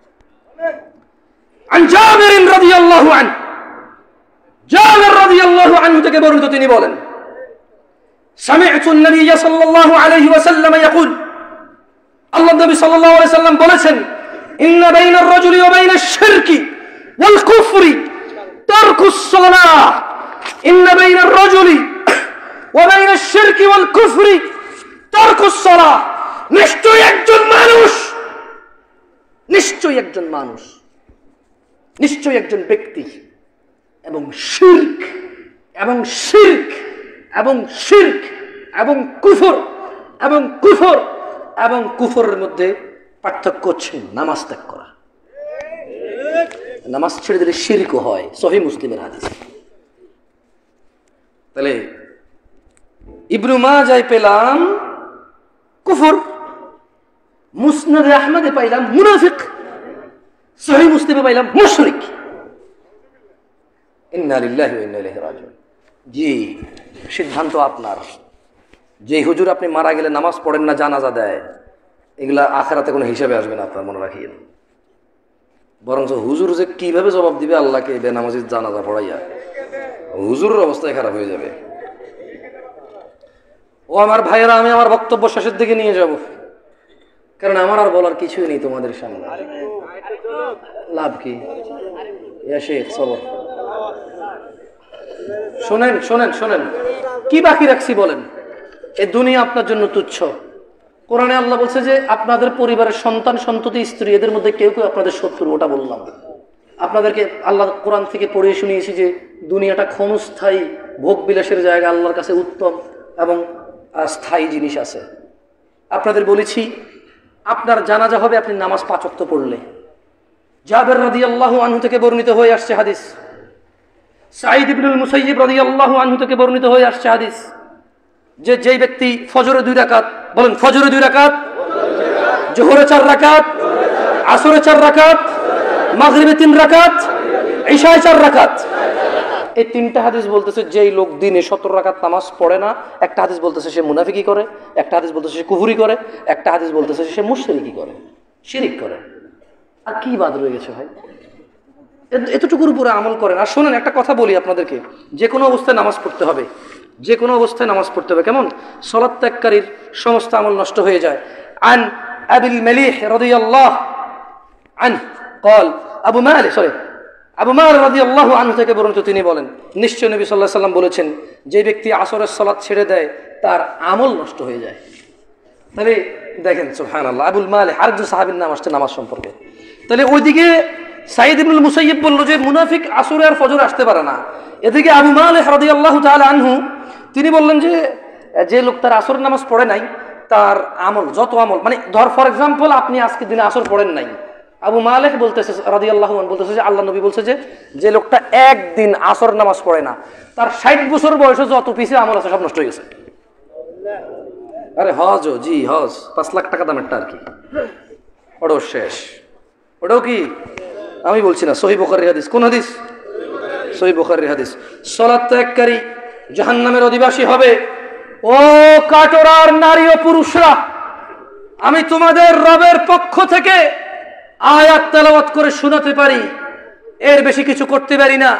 عن جابر رضي الله عنه, جابر رضي الله عنه থেকে বর্ণিত, তিনি বলেন سمعت النبي صلى الله عليه وسلم يقول, আল্লাহ নবী সাল্লাল্লাহু আলাইহি সাল্লাম বলেছেন إن بين الرجل وبين الشرك والكفر ترك الصلاة. إن بين الرجل وبين الشرك والكفر ترك الصلاة. নিশ্চয়ই একজন মানুষ, নিশ্চয়ই একজন মানুষ, নিশ্চয়ই একজন ব্যক্তি এবং শিরক এবং শিরক এবং শিরক এবং কুফর এবং কুফর এবং কুফরের মধ্যে পার্থক্য হচ্ছে নামাজ ত্যাগ করা। নামাজ ছেড়ে দিলে শিরকও হয়, সহিহ মুসলিমের হাদিস। তাহলে ইবনে মাজাহ পেলাম কুফর, মুসনাদে আহমদে পাইলাম মুনাফিক, সহিহ মুসলিমে পাইলাম মুশরিক। ইন্না লিল্লাহি ওয়া ইন্না ইলাইহি রাজিউন। জি, সিদ্ধান্ত আপনার। যে হুজুর আপনি মারা গেলে নামাজ পড়েন না, জানাজা দেয়, এগুলা আখিরাতে কোনো হিসাবে আসবে না, আপনার মনে রাখিয়েন। বরঞ্চ হুজুর যে কিভাবে জবাব দিবে আল্লাহকে বেনামাজির জানাজা পড়াইয়া, হুজুরের অবস্থায় খারাপ হয়ে যাবে। ও আমার ভাইয়েরা, আমি আমার বক্তব্য শেষের দিকে নিয়ে যাব, কারণ আমার আর বলার কিছুই নেই তোমাদের সামনে। লাভ কি? সবর শোনেন শোনেন শোনেন, কি বাকি রাখছি বলেন? এই দুনিয়া আপনার জন্য তুচ্ছ। কোরআনে আল্লাহ বলছে যে আপনাদের পরিবারের সন্তান সন্ততি স্ত্রী এদের মধ্যে কেউ কেউ আপনাদের শত্রু। ওটা বললাম আপনাদেরকে, আল্লাহ কোরআন থেকে পড়িয়ে শুনিয়েছি যে দুনিয়াটা ক্ষণস্থায়ী ভোগ বিলাসের জায়গা, আল্লাহর কাছে উত্তম এবং স্থায়ী জিনিস আছে। আপনাদের বলেছি আপনার জানাজা হবে আপনি নামাজ 5 ওয়াক্ত পড়লে। জাবের রাদিয়াল্লাহু আনহু থেকে বর্ণিত হয়ে আসছে হাদিস, সাঈদ ইবনুল মুসাইয়িব রাদিয়াল্লাহু আনহু থেকে বর্ণিত হয়ে আসছে হাদিস যে যেই ব্যক্তি ফজরে 2 রাকাত, বলেন ফজরে 2 রাকাত, জোহরে 4 রাকাত, আসরে 4 রাকাত, মাগরিবে 3 রাকাত, ইশায় 4 রাকাত, এই 3টা হাদিস বলতেছে যেই লোক দিনে 17 রাকাত নামাজ পড়ে না, একটা হাদিস বলতেছে সে মুনাফিকি করে, একটা হাদিস বলতেছে সে কুফরি করে, একটা হাদিস বলতেছে সে মুশরিকি করে, শিরিক করে। আর কি বাদ রয়ে গেছে ভাই? এতটুকুর উপরে আমল করেন। আর শোনেন, একটা কথা বলি আপনাদেরকে, যে কোনো অবস্থায় নামাজ পড়তে হবে। যে কোনো অবস্থায় নামাজ পড়তে হবে। কেমন? সালাত ত্যাগকারীর সমস্ত আমল নষ্ট হয়ে যায়। আন আবিল মালিহ রাদিয়াল্লাহু আনহু قال আবু মালিক রাদিয়াল্লাহু আনহু থেকে বর্ণিত, তিনি বলেন নিশ্চয় নবী সাল্লাল্লাহু আলাইহি সাল্লাম বলেছেন, যে ব্যক্তি আসরের সালাত ছেড়ে দেয় তার আমল নষ্ট হয়ে যায়। তাহলে দেখেন সুবহানাল্লাহ, আবুল মালিক আরেকজন সাহাবীর নাম আসছে নামাজ সম্পর্কে। তাহলে ওইদিকে সাঈদ ইবনুল মুসাইয়্যিব বলল যে মুনাফিক আসরে আর ফজর আসতে পারে না। এদিকে আবু মালিক রাদিয়াল্লাহু তাআলা আনহু তিনি বললেন যে লোক তার আসর নামাজ পড়ে নাই, তার আমল যত আমল, মানে ধর ফর এক্সাম্পল আপনি আজকে দিনে আসর পড়েন নাই, আবু মালিক বলতেছে রাদিয়াল্লাহু আনহু বলতেছে যে আল্লাহ নবী বলছে যে লোকটা একদিন আসর নামাজ পড়ে না, তার 60 বছর বয়সে যত পিছিয়ে আমল আছে সব নষ্ট হয়ে গেছে। আরে হজও, জি হজ 5 লাখ টাকা দামেরটা আর কি, ওটাও শেষ। ওটাও কি আমি বলছি না, সহিহ বুখারীর হাদিস। কোন হাদিস? সহিহ বুখারীর হাদিস। সালাত ত্যাগকারী জাহান্নামের অধিবাসী হবে। ও কাটোরার নারী ও পুরুষরা, আমি তোমাদের রবের পক্ষ থেকে আয়াত তেলাওয়াত করে শোনাতে পারি, এর বেশি কিছু করতে পারি না।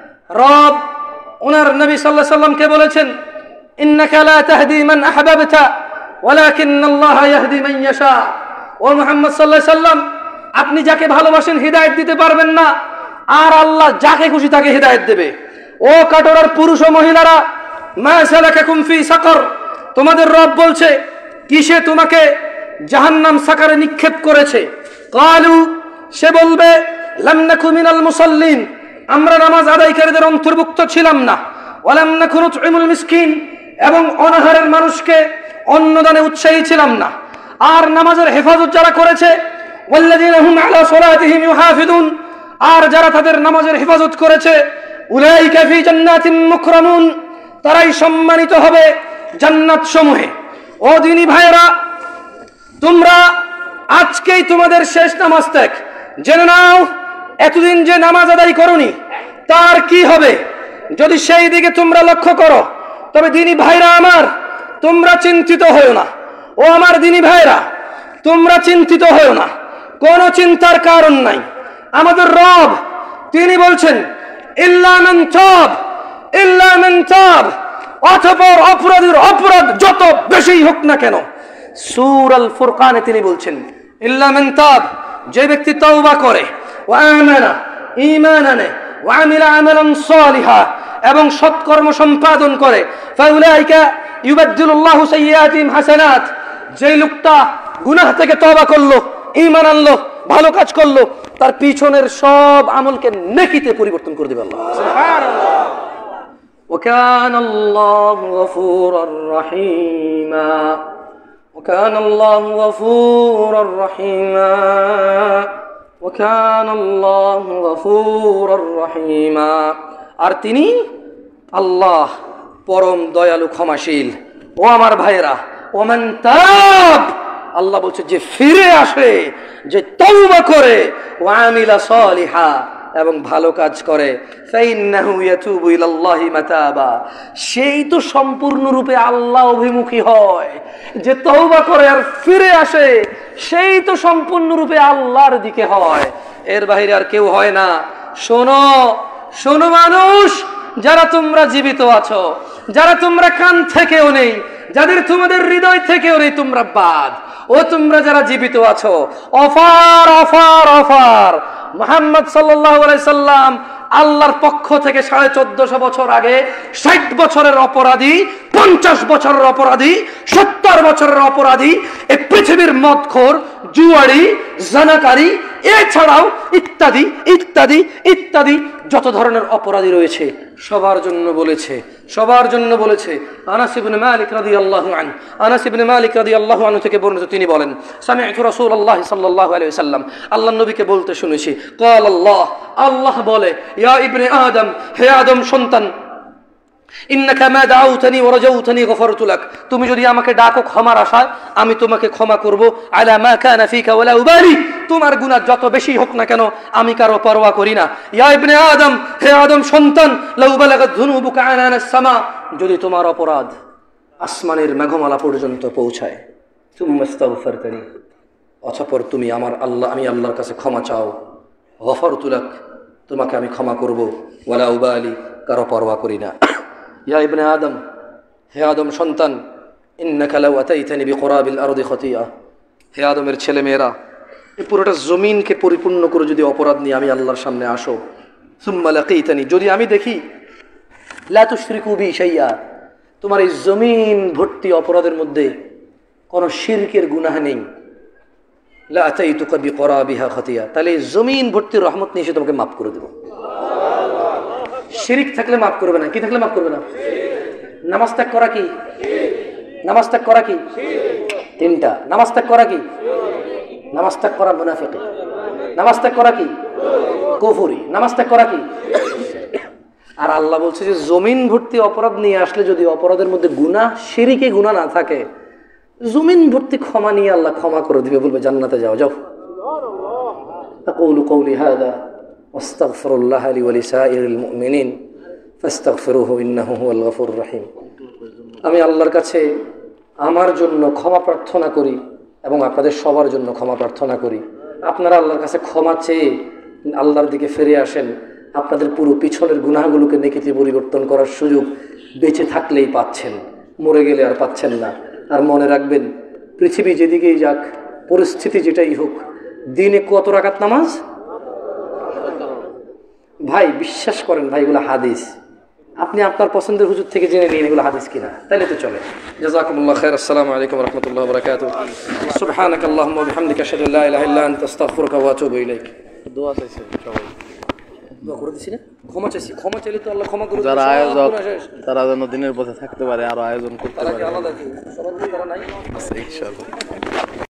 রব ওনার নবী সাল্লাল্লাহু আলাইহি সাল্লামকে বলেছেন, ইন্নাকা লা তাহদি মান আহবাবতা ওয়ালাকিন্নাল্লাহা ইয়াহদি মান ইয়াশা। ও মুহাম্মদ সাল্লাল্লাহু আলাইহি সাল্লাম, আপনি যাকে ভালোবাসেন হিদায়াত দিতে পারবেন না, আর আল্লাহ যাকে খুশি তাকে হিদায়াত দেবে। ও কাটোরার পুরুষ ও মহিলারা, মা সালাকাকুম ফি সাকর, তোমাদের রব বলছে কিসে তোমাকে জাহান্নাম সাকারে নিক্ষেপ করেছে। কালু, সে বলবে লাম নাকু মিনাল মুসাল্লিন, আমরা নামাজ আদায়কারীদের অন্তর্ভুক্ত ছিলাম না। ওয়ালাম নাকু নুতইমুল মিসকিন, এবং অনাহারের মানুষকে অন্নদানে উৎসাহী ছিলাম না। আর নামাজের হেফাজত যারা করেছে, ওয়াল্লাযীনা হুম আলা সালাতিহিম ইউহাফিজুন, আর যারা তাদের নামাজের হেফাজত করেছে, উলাইকা ফি জান্নাতিন মুকরামুন, তারাই সম্মানিত হবে জান্নাত সমূহে। ও দিনী ভাইরা, তোমরা আজকেই তোমাদের শেষ নামাজ ত্যাগ, জেনে নাও এতদিন যে নামাজ আদায় করনি তার কি হবে। যদি সেই দিকে তোমরা লক্ষ্য করো, তবে দিনী ভাইরা আমার, তোমরা চিন্তিত হও না। ও আমার দিনী ভাইরা, তোমরা চিন্তিত হও না, কোনো চিন্তার কারণ নাই। আমাদের রব তিনি বলছেন ইল্লা মান তাব, ইল্লা মান তাব, অতঃপর অপরাধীর অপরাধ যত বেশি হোক না কেন, সূরা আল ফুরকানে তিনি বলছেন ইল্লা মান তাব, যে ব্যক্তি তওবা করে, ওয়া আমানা, ঈমান আনে, ওয়া আমিলা আমালান সালিহা, এবং সৎকর্ম সম্পাদন করে, ফাউলাইকা ইউবাদদিলুল্লাহু সাইয়্যাতিহিম হাসানাত, যে লোকটা গুনাহ থেকে তওবা করলো, ঈমান আনলো, ভালো কাজ করলো, তার পিছনের সব আমলকে নেকিতে পরিবর্তন করে দেবে আল্লাহ। সুবহানাল্লাহ। ওয়া কানাল্লাহু গফুরার রহিমা, ওয়া কানাল্লাহু গফুরার রহিমা, ওয়া কানাল্লাহু গফুরার রহিমা, আর তিনি আল্লাহ পরম দয়ালু ক্ষমাশীল। ও আমার ভাইরা, ওমান তাব, আল্লাহ বলছে যে ফিরে আসে, যে তওবা করে, ওয়া আমিলা সালিহা, এবং ভালো কাজ করে, ফাইন্নাহু ইয়াতুবু ইলাল্লাহি মাতাবা, সেই তো সম্পূর্ণরূপে আল্লাহ অভিমুখী হয়। যে তওবা করে আর ফিরে আসে, সেই তো সম্পূর্ণরূপে আল্লাহর দিকে হয়, এর বাইরে আর কেউ হয় না। শোনো শোনো মানুষ, যারা তোমরা জীবিত আছো, যারা তোমরা কান থেকেও নেই, যাদের তোমাদের হৃদয় থেকেও নেই, তোমরা বাদ। ও তোমরা যারা জীবিত আছো, অফার অফার অফার, মুহাম্মদ সাল্লাল্লাহু আলাইহি সাল্লাম আল্লাহর পক্ষ থেকে 1450 বছর আগে 60 বছরের অপরাধী, 50 বছরের অপরাধী, 70 বছরের অপরাধী, এই পৃথিবীর মদখোর, জুয়ারি, জানাকারী, এছাড়াও ইত্যাদি ইত্যাদি ইত্যাদি যত ধরনের অপরাধী রয়েছে, সবার জন্য বলেছে, সবার জন্য বলেছে। আনাস ইবনে মালিক রাদিয়াল্লাহু আনহু, আনাস ইবনে মালিক রাদিয়াল্লাহু আনহু থেকে বর্ণিত, তিনি বলেন সামি'তু রাসূলুল্লাহ সাল্লাল্লাহু আলাইহি ওয়াসাল্লাম, আল্লাহর নবীকে বলতে শুনেছি, ক্বাল আল্লাহ, আল্লাহ বলে, ইয়া ইবনে আদম, হে আদম সন্তান, ইন্নাকা মা দাউতানি ওয়া রাজাউতানি গফারতু লাক, তুমি যদি আমাকে ডাকো ক্ষমার আশায়, আমি তোমাকে ক্ষমা করব। আলা মা কানা ফিকা ওয়ালা উবালি, তোমার গুনাহ যত বেশি হোক না কেন আমি কারো পরোয়া করি না। ইয়া ইবনে আদম, হে আদম সন্তান, লাউ বালাগাত যুনুবুকা আনানাস সামা, যদি তোমার অপরাধ আসমানের মেঘমালা পর্যন্ত পৌঁছায়, তুম্মা ইস্তাগফারতানি, অতঃপর তুমি আমার আল্লাহ, আমি আল্লাহর কাছে ক্ষমা চাও, গফারতু লাক, তোমাকে আমি ক্ষমা করব, ওয়ালা উবালি, কারো পরোয়া করি না। ইয়া ইবনে আদম, হে আদম সন্তান, ইন্নাকা লাউ আতাইতানি বিকুরাবিল আরদি খাতিয়া, হে আদমের ছেলে মেয়েরা, এই পুরোটা জমিনকে পরিপূর্ণ করে যদি অপরাধ নিয়ে আমি আল্লাহর সামনে আসো, সুম্মা লাকিতানি, যদি আমি দেখি লা তুশরিকু বি শাইআ, তোমার এই জমিন ভর্তি অপরাধের মধ্যে কোনো শিরকের গুনাহ নেই, লা আতাইতুকা বিকুরাবিহা খাতিয়া, তাহলে এই জমিন ভর্তি রহমত নিয়ে এসে তোমাকে মাফ করে দেব। শিরিক থাকলে মাফ করবে না, কি থাকলে মাফ করবে না? নামাজ ত্যাগ করা কি? নামাজ ত্যাগ করা কি? তিনটা। নামাজ ত্যাগ করা কি? নামাজ ত্যাগ করা মুনাফিকি। নামাজ ত্যাগ করা কি? কুফরি। নামাজ ত্যাগ করা কি? আর আল্লাহ বলছে যে জমিন ভর্তি অপরাধ নিয়ে আসলে যদি অপরাধের মধ্যে গুনাহ, শিরিকে গুনাহ না থাকে, জমিন ভর্তি ক্ষমা নিয়ে আল্লাহ ক্ষমা করে দিবে, বলবে জান্নাতে যাও, যাও। আকুলু কওলি হাযা ওয়াস্তাগফিরুল্লাহ লি ওয়া লিসাইরিল মুমিনিন ফাস্তাগফিরুহু ইন্নাহু হুয়াল গফুরুর রহিম। আমি আল্লাহর কাছে আমার জন্য ক্ষমা প্রার্থনা করি এবং আপনাদের সবার জন্য ক্ষমা প্রার্থনা করি। আপনারা আল্লাহর কাছে ক্ষমা চেয়ে আল্লাহর দিকে ফিরে আসেন, আপনাদের পুরো পিছনের গুনাহগুলোকে নেকিতে পরিবর্তন করার সুযোগ বেঁচে থাকলেই পাচ্ছেন, মরে গেলে আর পাচ্ছেন না। আর মনে রাখবেন, পৃথিবী যেদিকেই যাক, পরিস্থিতি যেটাই হোক, দিনে কত রাকাত নামাজ? ভাই বিশ্বাস করেন ভাই, এগুলো হাদিস। আপনি আপনার পছন্দের হুজুর থেকে জেনে নিন এগুলো হাদিস কিনা, তাইলে তো চলে। জাযাকুমুল্লাহ খাইর। আসসালামু আলাইকুম ওয়া রাহমাতুল্লাহি ওয়া বারাকাতুহু। সুবহানাকাল্লাহুম্মা ওয়া বিহামদিকা আশহাদু আল্লা ইলাহা ইল্লা আনতা আস্তাগফিরুকা ওয়া আতুবু ইলাইক। দোয়া চাইছে সবাই, দোয়া করে দিছি না? ক্ষমা চাইছি, ক্ষমা চাইলে তো আল্লাহ ক্ষমা করে যারা দেবে। আয়োজক তারা যেন দিনের পথে থাকতে পারে, আরো আয়োজন করতে তারা কি পারে। আলাদা কি? সবার কি তারা নাই? ইনশাআল্লাহ।